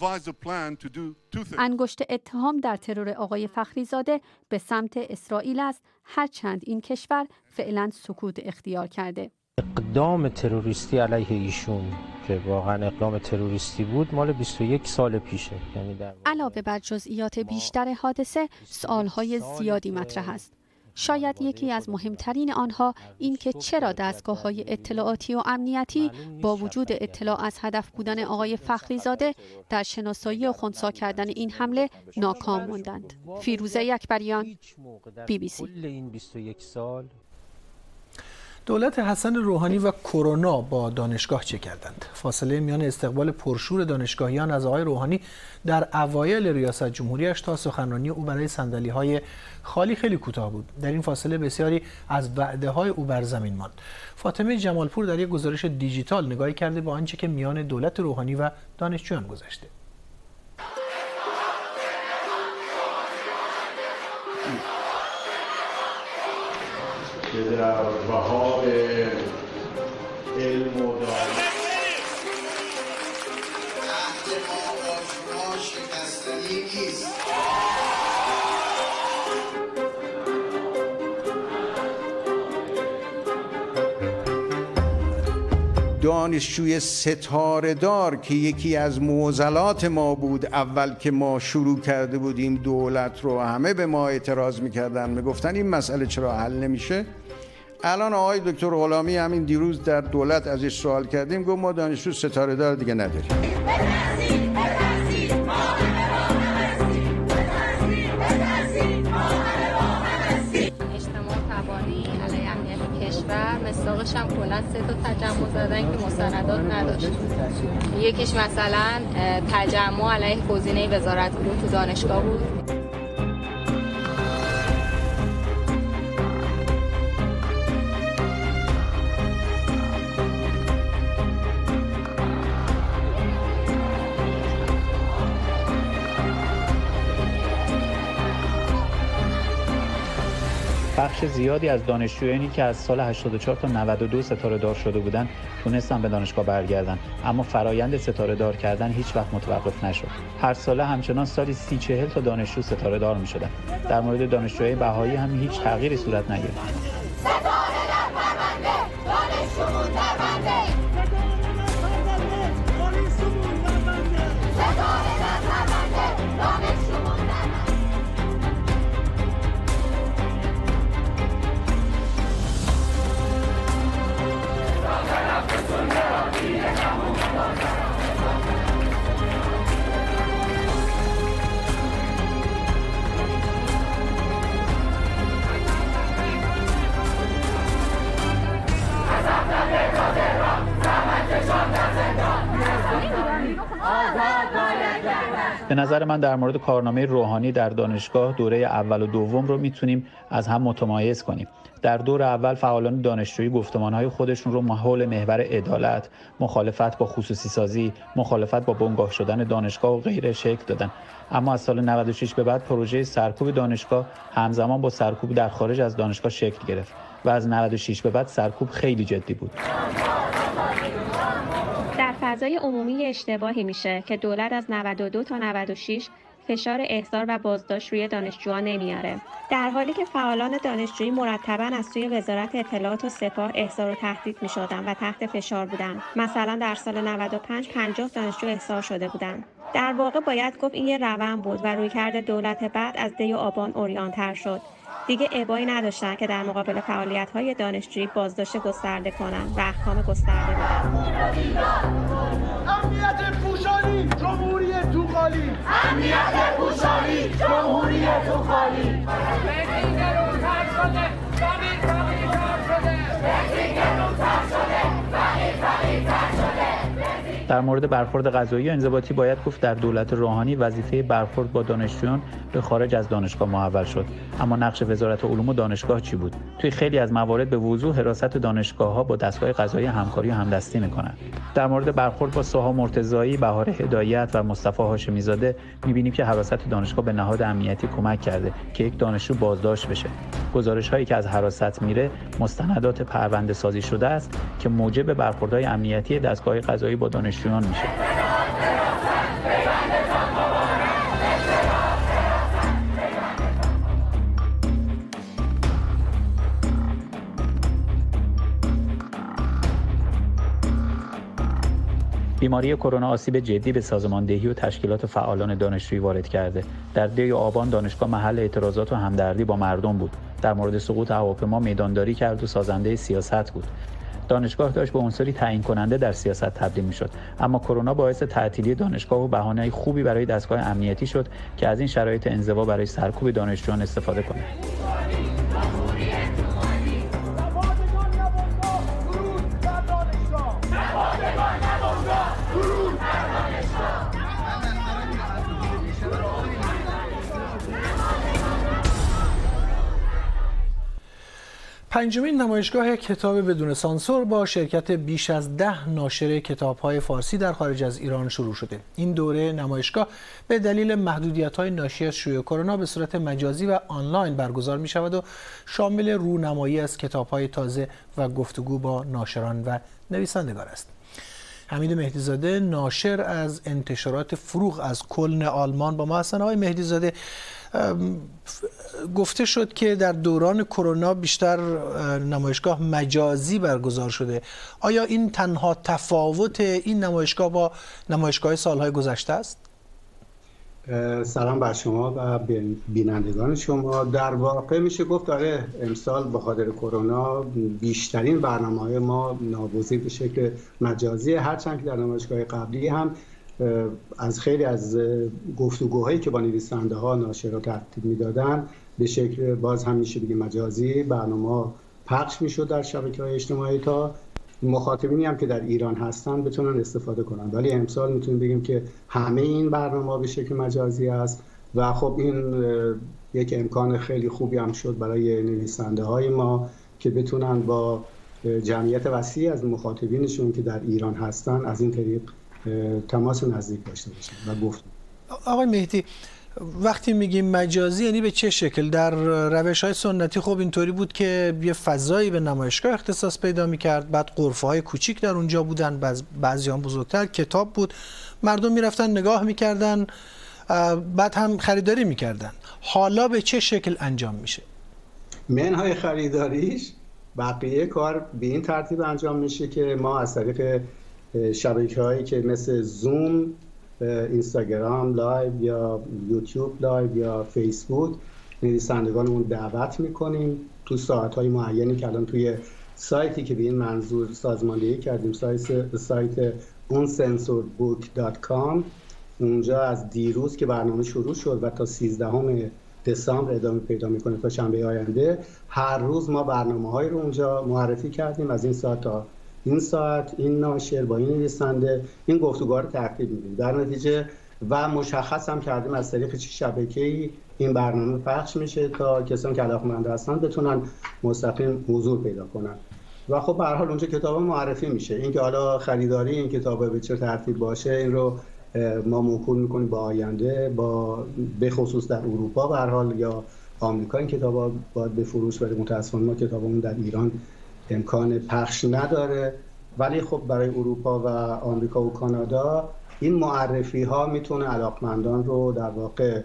انگشت اتهام در ترور آقای فخریزاده به سمت اسرائیل است، هرچند این کشور فعلا سکوت اختیار کرده. اقدام تروریستی علیه ایشون که واقعا اقدام تروریستی بود مال 21 سال پیشه. یعنی علاوه بر جزئیات بیشتر حادثه، سوالهای زیادی مطرح است. شاید یکی از مهمترین آنها این که چرا دستگاه‌های اطلاعاتی و امنیتی با وجود اطلاع از هدف بودن آقای فخریزاده در شناسایی و خنثی کردن این حمله ناکام ماندند. فیروزه اکبریان، BBC. دولت حسن روحانی و کرونا با دانشگاه چه کردند؟ فاصله میان استقبال پرشور دانشگاهیان از آقای روحانی در اوایل ریاست جمهوریش تا سخنرانی او برای صندلی‌های خالی خیلی کوتاه بود. در این فاصله بسیاری از وعده‌های او بر زمین ماند. فاطمه جمالپور در یک گزارش دیجیتال نگاهی کرده به آنچه که میان دولت روحانی و دانشجویان گذشته. که در بهار علم و دانشجوی ستاره دار که یکی از معضلات ما بود اول که ما شروع کرده بودیم دولت رو، همه به ما اعتراض میکردن، میگفتن این مسئله چرا حل نمیشه. الان آقای دکتر غلامی همین دیروز در دولت ازش سوال کردیم، گفت ما دانشجو ستاره دار دیگه نداریم. مصداقش هم کلا 3 تا تجمع زدن که مستندات نداشت. یکیش مثلا تجمع علیه گزینه وزارت علوم تو دانشگاه بود. بخش زیادی از دانشجویانی که از سال 84 تا 92 ستاره دار شده بودن تونستن به دانشگاه برگردن، اما فرایند ستاره دار کردن هیچ وقت متوقف نشد. هر ساله همچنان سالی 30-40 تا دانشجو ستاره دار می‌شدن. در مورد دانشجوهای بهایی هم هیچ تغییری صورت نگرفت. ستاره در پرونده، دانشجومون در بنده. ستاره در پرونده، دانشجومون در بنده. آزاد باید گردد. به نظر من در مورد کارنامه روحانی در دانشگاه دوره اول و دوم رو میتونیم از هم متمایز کنیم. در دور اول فعالان دانشجویی گفتمان‌های خودشون رو حول محور عدالت، مخالفت با خصوصی سازی، مخالفت با بنگاه شدن دانشگاه و غیره شکل دادن. اما از سال 96 به بعد پروژه سرکوب دانشگاه همزمان با سرکوب در خارج از دانشگاه شکل گرفت و از 96 به بعد سرکوب خیلی جدی بود. در فضای عمومی اشتباهی میشه که دولت از 92 تا 96 فشار احضار و بازداشت روی دانشجویان نمیاره، در حالی که فعالان دانشجویی مرتباً از سوی وزارت اطلاعات و سپاه احضار و تهدید میشدن و تحت فشار بودن. مثلا در سال 95 50 دانشجو احضار شده بودند. در واقع باید گفت این یه روند بود و رویکرد دولت بعد از دی و آبان عریان‌تر شد. دیگه ابایی نداشتن که در مقابل فعالیت‌های دانشجویی بازداشت گسترده کنن و احکام گسترده بدن. امنیت پوشانی، جمهوری تو خالی. امنیت پوشانی، جمهوری تو خالی. در مورد برخورد قضایی و انضباطی باید گفت در دولت روحانی وظیفه برخورد با دانشجویان به خارج از دانشگاه محول شد. اما نقش وزارت علوم و دانشگاه چی بود؟ توی خیلی از موارد به وضوح حراست دانشگاه‌ها با دستگاه قضایی همکاری و همدستی می‌کنن. در مورد برخورد با سوها مرتضایی، بهار هدایت و مصطفی هاشمی‌زاده می‌بینیم که حراست دانشگاه به نهاد امنیتی کمک کرده که یک دانشجو بازداشت بشه. گزارش‌هایی که از حراست میره مستندات پرونده سازی شده است که موجب برخوردهای امنیتی دستگاه قضایی با دانشجویان میشه. بیماری کرونا آسیب جدی به سازماندهی و تشکیلات فعالان دانشجویی وارد کرده. در دی آبان دانشگاه محل اعتراضات و همدردی با مردم بود. در مورد سقوط هواپیما میدانداری کرد و سازنده سیاست بود. دانشگاه داشت به عنصری تعیین کننده در سیاست تبدیل میشد، اما کرونا باعث تعطیلی دانشگاه و بهانه‌ای خوبی برای دستگاه امنیتی شد که از این شرایط انزوا برای سرکوب دانشجویان استفاده کنه. پنجمین نمایشگاه کتاب بدون سانسور با شرکت بیش از 10 ناشر کتاب‌های فارسی در خارج از ایران شروع شده. این دوره نمایشگاه به دلیل محدودیت‌های ناشی از شیوع کرونا به صورت مجازی و آنلاین برگزار می‌شود و شامل رونمایی از کتاب‌های تازه و گفتگو با ناشران و نویسندگان است. حمید مهدیزاده ناشر از انتشارات فروغ از کلن آلمان با ما هستند. آقای مهدیزاده، گفته شد که در دوران کرونا بیشتر نمایشگاه مجازی برگزار شده. آیا این تنها تفاوت این نمایشگاه با نمایشگاه سالهای گذشته است؟ سلام بر شما و بینندگان شما. در واقع میشه گفت آره امسال به خاطر کرونا بیشترین برنامه‌های ما ناگزیر به شکل مجازی، هرچند که در نمایشگاه قبلی هم از خیلی از گفتگوهایی که با نویسنده ها ناشرا ترتیب میدادن به شکل باز هم میشه بگیم مجازی برنامه پخش میشد در شبکه‌های اجتماعی تا مخاطبینی هم که در ایران هستن بتونن استفاده کنن. ولی امسال میتونیم بگیم که همه این برنامه به شکل مجازی است و خب این یک امکان خیلی خوبی هم شد برای نویسنده های ما که بتونن با جمعیت وسیعی از مخاطبینشون که در ایران هستن از این طریق تماس نزدیک داشته باشن و گفت. آقای مهدی، وقتی میگیم مجازی یعنی به چه شکل؟ در روش‌های سنتی خب اینطوری بود که یه فضایی به نمایشگاه اختصاص پیدا می‌کرد، بعد غرفه‌های کوچیک در اونجا بودن، بعضی هم بزرگتر، کتاب بود، مردم میرفتن نگاه می‌کردن، بعد هم خریداری می‌کردن. حالا به چه شکل انجام میشه؟ منهای خریداریش بقیه کار به این ترتیب انجام میشه که ما از طریق شبکه‌هایی که مثل زوم، اینستاگرام لایو یا یوتیوب لایو یا فیسبوک نویسندگانمون دعوت میکنیم تو ساعت‌های معینی که الان توی سایتی که به این منظور سازماندهی کردیم، سایت uncensoredbook.com، اونجا از دیروز که برنامه شروع شد و تا 13 دسامبر ادامه پیدا میکنه تا شنبه آینده، هر روز ما برنامه‌هایی رو اونجا معرفی کردیم. از این ساعت تا این ساعت این ناشر با این نویسنده این گفتگوها رو ترتیب میدیم. در نتیجه و مشخص هم کردیم از طریق چه شبکه‌ای این برنامه پخش میشه تا کسانی که علاقه‌مند هستن بتونن مستقیم حضور پیدا کنن. و خب به هر حال اونجا کتابا معرفی میشه. اینکه حالا خریداری این کتابا به چه ترتیب باشه این رو ما موکول میکنیم با آینده، به خصوص در اروپا به هر حال یا آمریکا این کتابا باید به فروش بره. متأسفانه ما کتابمون در ایران امکان پخش نداره، ولی خب برای اروپا و آمریکا و کانادا این معرفی ها میتونه علاقمندان رو در واقع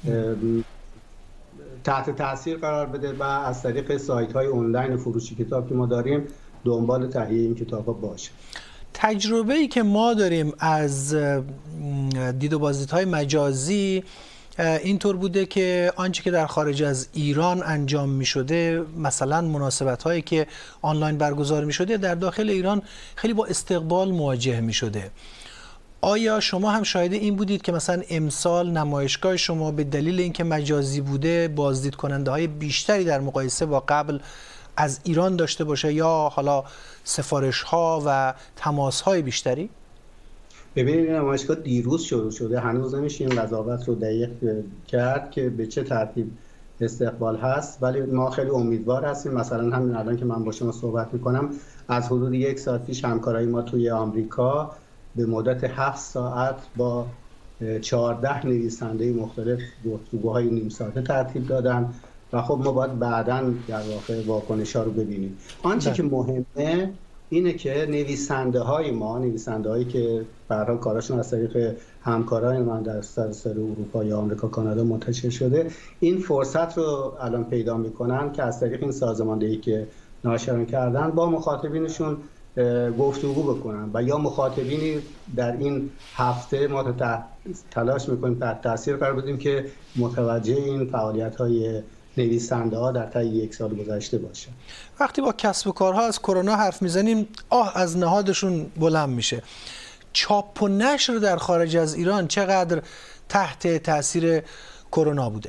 تحت تاثیر قرار بده و از طریق سایت های آنلاین فروش کتاب که ما داریم دنبال تهیه این کتاب ها باشه. تجربه‌ای که ما داریم از دید و بازدیدهای مجازی اینطور بوده که آنچه که در خارج از ایران انجام می شده، مثلا مناسبت هایی که آنلاین برگزار می شده، در داخل ایران خیلی با استقبال مواجه می شده. آیا شما هم شاهد این بودید که مثلا امسال نمایشگاه شما به دلیل اینکه مجازی بوده بازدید کننده های بیشتری در مقایسه با قبل از ایران داشته باشه یا حالا سفارش ها و تماس های بیشتری؟ ببینید نمایشگاه دیروز شروع شده، هنوز نمیشه این قضاوت رو دقیق کرد که به چه ترتیب استقبال هست، ولی ما خیلی امیدوار هستیم. مثلا همین الان که من با شما صحبت میکنم از حدود 1 ساعت پیش همکارای ما توی آمریکا به مدت 7 ساعت با 14 نویسنده مختلف گفتگوهای نیم ساعته ترتیب دادن و خب ما باید بعداً در واقع واکنش‌ها رو ببینیم. آنچه که مهمه اینه که نویسنده هایی که به هر حال کاراشون از طریق همکارای من در سراسر اروپا یا آمریکا کانادا منتشر شده، این فرصت رو الان پیدا میکنن که از طریق این سازماندهی که ناشران کردن با مخاطبینشون گفتگو بکنن و یا مخاطبینی در این هفته ما تلاش میکنیم تحت تاثیر قرار بدیم که متوجه این فعالیت‌های نویسنده ها در طی 1 سال گذشته باشه. وقتی با کسب و کارها از کرونا حرف میزنیم از نهادشون بلند میشه. چاپ و نشر در خارج از ایران چقدر تحت تاثیر کرونا بوده؟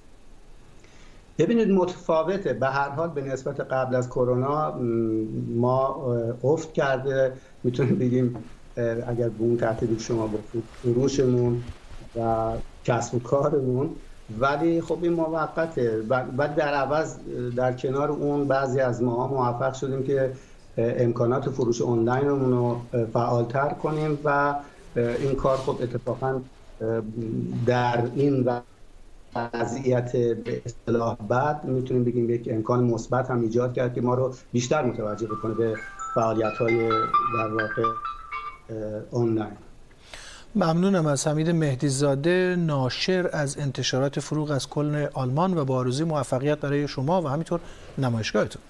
ببینید متفاوته. به هر حال به نسبت قبل از کرونا ما افت کرده، میتونیم بگیم اگر به اون ترتیبی شما گفتید فروشمون و کسب و کارمون، ولی خب این موقته و در عوض در کنار اون بعضی از ما موفق شدیم که امکانات فروش آنلاینمون رو فعالتر کنیم و این کار خب اتفاقا در این وضعیت به اصطلاح بعد میتونیم بگیم یک امکان مثبت هم ایجاد کرد که ما رو بیشتر متوجه بکنه به فعالیت‌های در واقع آنلاین. ممنونم از حمید مهدیزاده، ناشر از انتشارات فروغ از کلن آلمان و با آرزوی موفقیت برای شما و همینطور نمایشگاهتون.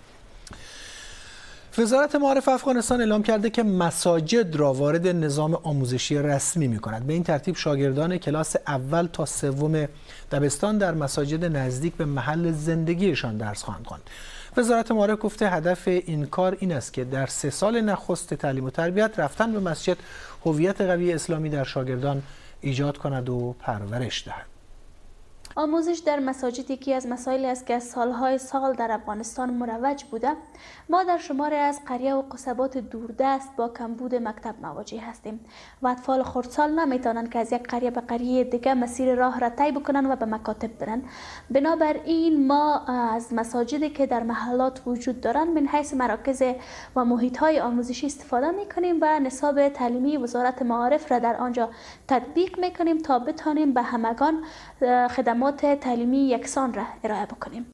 وزارت معارف افغانستان اعلام کرده که مساجد را وارد نظام آموزشی رسمی می‌کند. به این ترتیب شاگردان کلاس اول تا سوم دبستان در مساجد نزدیک به محل زندگیشان درس خواهند خواند. وزارت معارف گفته هدف این کار این است که در 3 سال نخست تعلیم و تربیت رفتن به مسجد هویت قوی اسلامی در شاگردان ایجاد کند و پرورش دهد. آموزش در مساجد یکی از مسائلی است که از سالهای سال در افغانستان مروج بوده. ما در شماری از قریه و قصبات دوردست با کمبود مکتب مواجه هستیم و اطفال خردسال نمیتونن که از یک قریه به قریه دیگه مسیر راه را طی بکنن و به مکاتب برن. بنابراین ما از مساجدی که در محلات وجود دارن من حیث مراکز و محیط‌های آموزشی استفاده میکنیم و نصاب تعلیمی وزارت معارف را در آنجا تطبیق میکنیم تا بتانیم به همگان خدمات تعلیمی یکسان را ارائه بکنیم.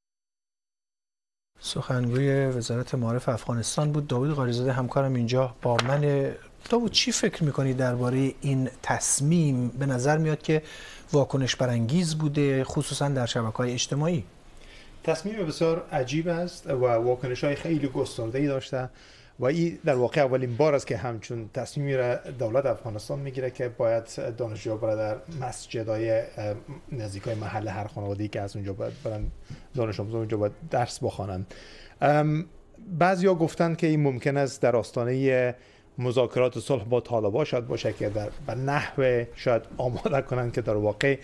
سخنگوی وزارت معارف افغانستان بود داوود قاریزاده همکارم اینجا با من. داوود چی فکر میکنی درباره این تصمیم؟ به نظر میاد که واکنش برانگیز بوده خصوصا در شبکه‌های اجتماعی. تصمیم بسیار عجیب است و واکنش‌های خیلی گسترده‌ای داشته و این در واقع اولین بار است که همچون تصمیمی را دولت افغانستان میگیره که باید دانشجوها برای در مسجدهای نزدیکای محل هر خانواده‌ای که از اونجا باید برن دانش آموزان اونجا باید درس بخوانند. بعضیا گفتند که این ممکن است در آستانه مذاکرات صلح با طالبان شاید باشه که در به نحو شاید آماده کنند که در واقع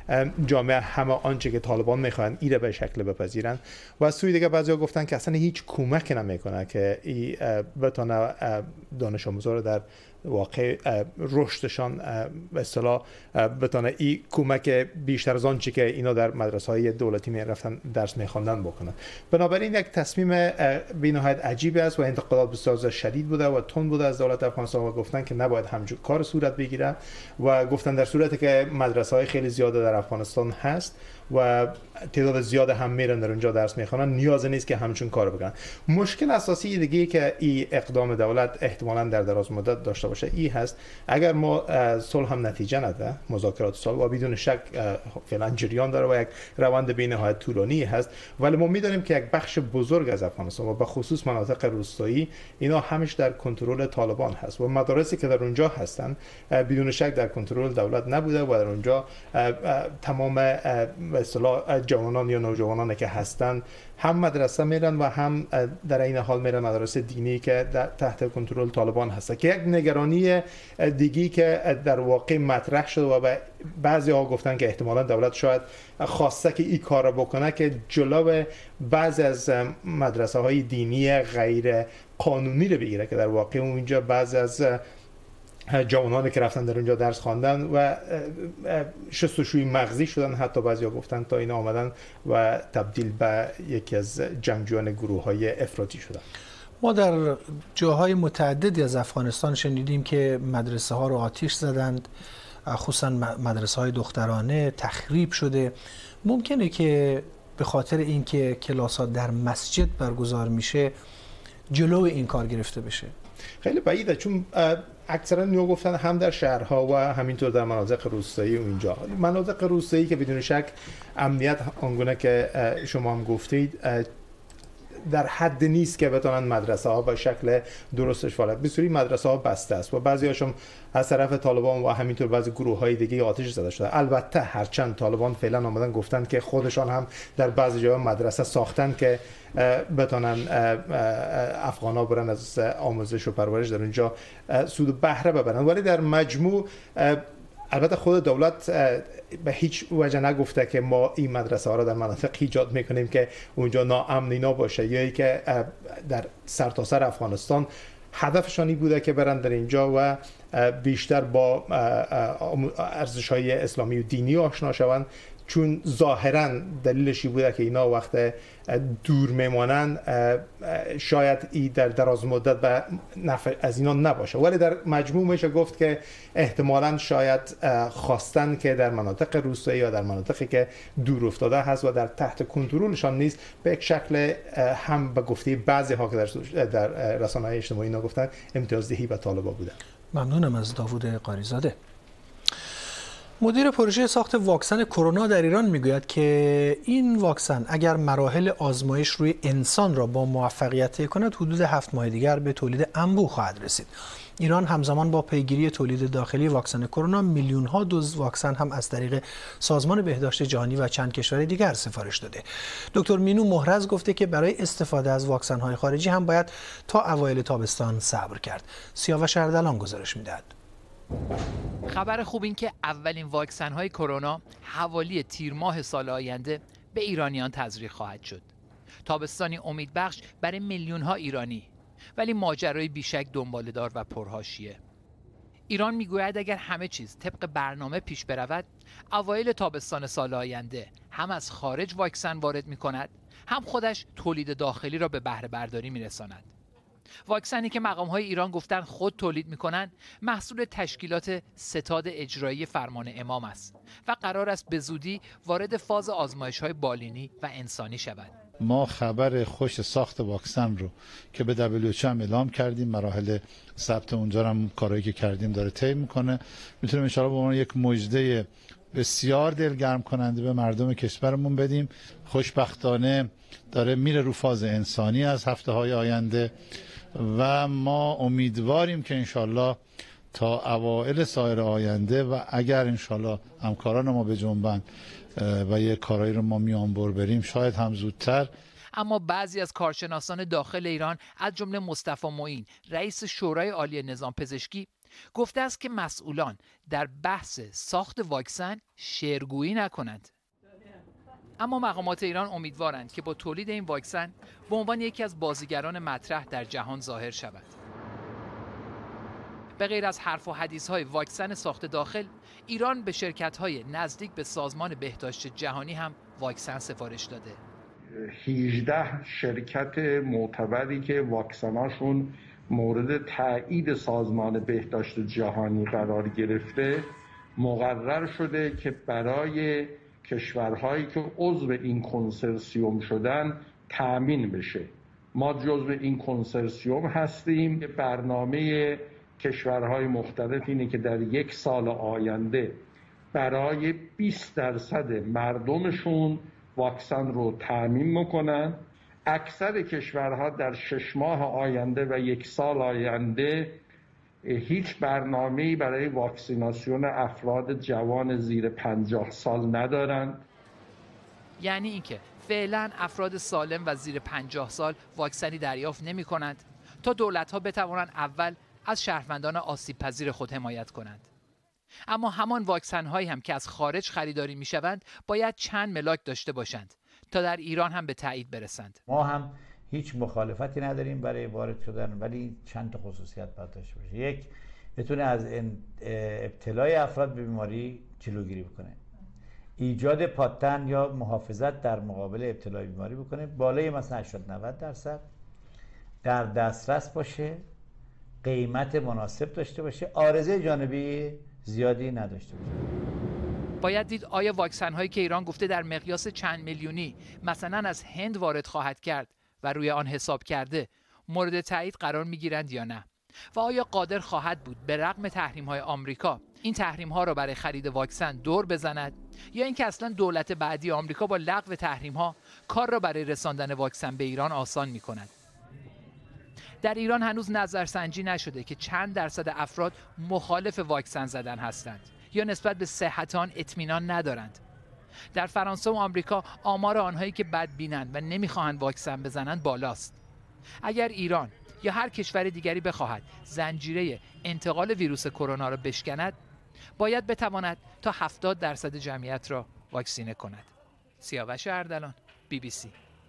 جامعه همه آنچه که طالبان میخوان ایره به شکل بپذیرن و از سوی دیگه بعضیا گفتن که اصلا هیچ کمک نمیکنه که بتونه دانش آموزا رو در واقع رشدشان به اصطلاح بتونه این کمک بیشتر از آنچه که اینا در مدرسه‌های دولتی میرفتن درس میخواندن بکنن. بنابراین یک تصمیم بی‌نهایت عجیبی است و انتقادات بسیار شدید بوده و تند بوده از دولت افغانستان و گفتن که نباید همچون کار صورت بگیره و گفتن در صورتی که مدرسه‌های خیلی زیاده در افغانستان هست و تعداد زیاد هم میرن در اونجا درس میخوانن، نیاز نیست که همچون کار بکنن. مشکل اساسی دیگه که این اقدام دولت احتمالاً در دراز مدت داشته باشه این هست اگر ما صلح هم نتیجه نده، مذاکرات صلح و بدون شک فعلا جریان داره و یک روند بی‌نهایت طولانی هست، ولی ما میدونیم که یک بخش بزرگ از افغانستان و به خصوص مناطق روستایی اینا همش در کنترل طالبان هست و مدارسی که در اونجا هستن بدون شک در کنترل دولت نبوده و در اونجا تمام به اصطلاح جوانان یا نوجوانانی که هستند هم مدرسه میرن و هم در این حال میرن مدارس دینی که تحت کنترل طالبان هست که یک نگرانی دیگی که در واقع مطرح شده و بعضی ها گفتن که احتمالاً دولت شاید خواسته که این کار رو بکنه که جلو بعضی از مدرسه های دینی غیر قانونی رو بگیره که در واقع اونجا بعضی از جوانانی که رفتن در اونجا درس خواندن و شستشوی مغزی شدن، حتی بعضیا گفتن تا اینا آمدن و تبدیل به یکی از جنگجویان گروه‌های افراطی شدن. ما در جاهای متعددی از افغانستان شنیدیم که مدرسه ها رو آتش زدند، خصوصا مدرسه های دخترانه تخریب شده. ممکنه که به خاطر اینکه کلاس ها در مسجد برگزار میشه جلو این کار گرفته بشه؟ خیلی بعیده، چون اکثرا نیو گفتن هم در شهرها و همینطور در مناطق روستایی و اینجا. مناطق روستایی که بدون شک امنیت آنگونه که شما هم گفتید در حد نیست که بتونن مدرسه ها به شکل درستش فعالیت. بسیاری مدرسه ها بسته است و بعضی هاشون از طرف طالبان و همینطور بعضی گروه های دیگه آتش زده شده. البته هرچند طالبان فعلا آمدن گفتن که خودشان هم در بعضی جاها مدرسه ساختن که بتونن افغانا برن از آموزش و پرورش در اونجا سود و بهره ببرن، ولی در مجموع البته خود دولت به هیچ وجه نگفته که ما این مدرسه ها را در مناطق ایجاد میکنیم که اونجا ناامنی نباشه یا ای که در سرتاسر افغانستان هدفشانی بوده که برن در اینجا و بیشتر با ارزش های اسلامی و دینی آشنا شوند، چون ظاهرا دلیلشی بوده که اینا وقت دور میمانن شاید ای در دراز مدت به نفع از اینا نباشه، ولی در مجموع میشه گفت که احتمالاً شاید خواستن که در مناطق روستایی یا در مناطقی که دور افتاده هست و در تحت کنترلشان نیست به یک شکل هم به گفته بعضی ها که در رسانه‌های اجتماعی اینا گفتن امتیازدهی به طالبان بوده. ممنونم از داوود قاریزاده. مدیر پروژه ساخت واکسن کرونا در ایران میگوید که این واکسن اگر مراحل آزمایش روی انسان را با موفقیت طی کند حدود 7 ماه دیگر به تولید انبوه خواهد رسید. ایران همزمان با پیگیری تولید داخلی واکسن کرونا میلیون ها دوز واکسن هم از طریق سازمان بهداشت جهانی و چند کشور دیگر سفارش داده. دکتر مینو محرز گفته که برای استفاده از واکسن های خارجی هم باید تا اوایل تابستان صبر کرد. سیاوش اردلان گزارش میدهد. خبر خوب این که اولین واکسن های کرونا حوالی تیر ماه سال آینده به ایرانیان تزریق خواهد شد. تابستانی امیدبخش برای میلیون ها ایرانی، ولی ماجرای بیشک دنباله‌دار و پرحاشیه. ایران میگوید اگر همه چیز طبق برنامه پیش برود، اوایل تابستان سال آینده هم از خارج واکسن وارد میکند، هم خودش تولید داخلی را به بهره برداری میرساند. واکسنی که مقام‌های ایران گفتن خود تولید می‌کنند محصول تشکیلات ستاد اجرایی فرمان امام است و قرار است به زودی وارد فاز آزمایش‌های بالینی و انسانی شود. ما خبر خوش ساخت واکسن رو که به WHO هم اعلام کردیم، مراحل ثبت اونجا هم کارهایی که کردیم داره طی می‌کنه. می‌تونیم ان شاءالله به عنوان یک مژده بسیار دلگرم کننده به مردم کشورمون بدیم. خوشبختانه داره میره رو فاز انسانی از هفته‌های آینده و ما امیدواریم که انشالله تا اوائل سال آینده و اگر انشالله همکاران ما به جنبن و یک کارایی رو ما میان بر بریم شاید هم زودتر. اما بعضی از کارشناسان داخل ایران از جمله مصطفی معین رئیس شورای عالی نظام پزشکی گفته است که مسئولان در بحث ساخت واکسن شعرگویی نکنند. اما مقامات ایران امیدوارند که با تولید این واکسن به عنوان یکی از بازیگران مطرح در جهان ظاهر شود. به غیر از حرف و حدیث‌های واکسن ساخت داخل، ایران به شرکت‌های نزدیک به سازمان بهداشت جهانی هم واکسن سفارش داده. 18 شرکت معتبری که واکسناشون مورد تایید سازمان بهداشت جهانی قرار گرفته مقرر شده که برای کشورهایی که عضو این کنسرسیوم شدن تأمین بشه. ما جزو این کنسرسیوم هستیم. برنامه کشورهای مختلف اینه که در 1 سال آینده برای 20% مردمشون واکسن رو تأمین میکنن. اکثر کشورها در 6 ماه آینده و 1 سال آینده هیچ برنامه‌ای برای واکسیناسیون افراد جوان زیر 50 سال ندارند. یعنی اینکه فعلا افراد سالم و زیر 50 سال واکسنی دریافت نمی‌کنند تا دولت‌ها بتوانند اول از شهروندان آسیب پذیر خود حمایت کنند. اما همان واکسن هایی هم که از خارج خریداری می شوند باید چند ملاک داشته باشند تا در ایران هم به تایید برسند. ما هم هیچ مخالفتی نداریم برای وارد شدن، ولی چند تا خصوصیت باید داشته باشه. یک، بتونه از ابتلای افراد به بیماری جلوگیری بکنه، ایجاد پاتن یا محافظت در مقابل ابتلای بیماری بکنه، بالای مثلا 80-90%، در دسترس باشه، قیمت مناسب داشته باشه، عارضه جانبی زیادی نداشته باشه. باید دید آیا واکسن هایی که ایران گفته در مقیاس چند میلیونی مثلا از هند وارد خواهد کرد و روی آن حساب کرده مورد تایید قرار میگیرند یا نه، و آیا قادر خواهد بود به رغم تحریم های آمریکا این تحریم ها را برای خرید واکسن دور بزند، یا اینکه اصلا دولت بعدی آمریکا با لغو تحریم ها کار را برای رساندن واکسن به ایران آسان می کند. در ایران هنوز نظرسنجی نشده که چند درصد افراد مخالف واکسن زدن هستند یا نسبت به صحت آن اطمینان ندارند. در فرانسه و آمریکا آمار آنهایی که بدبینند و نمیخواهند واکسن بزنند بالاست. اگر ایران یا هر کشور دیگری بخواهد زنجیره انتقال ویروس کرونا را بشکند، باید بتواند تا 70% جمعیت را واکسینه کند. سیاوش اردلان، BBC.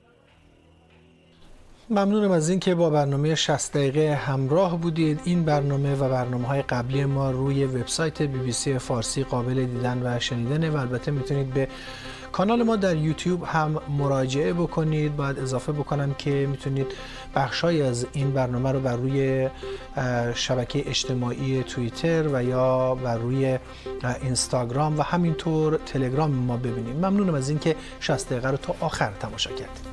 ممنونم از اینکه با برنامه 60 دقیقه همراه بودید. این برنامه و برنامه‌های قبلی ما روی وبسایت BBC فارسی قابل دیدن و شنیدنه و البته میتونید به کانال ما در یوتیوب هم مراجعه بکنید. باید اضافه بکنم که میتونید بخشای از این برنامه رو بر روی شبکه اجتماعی توییتر و یا بر روی اینستاگرام و همینطور تلگرام ما ببینید. ممنونم از اینکه 60 دقیقه رو تا آخر تماشا کردید.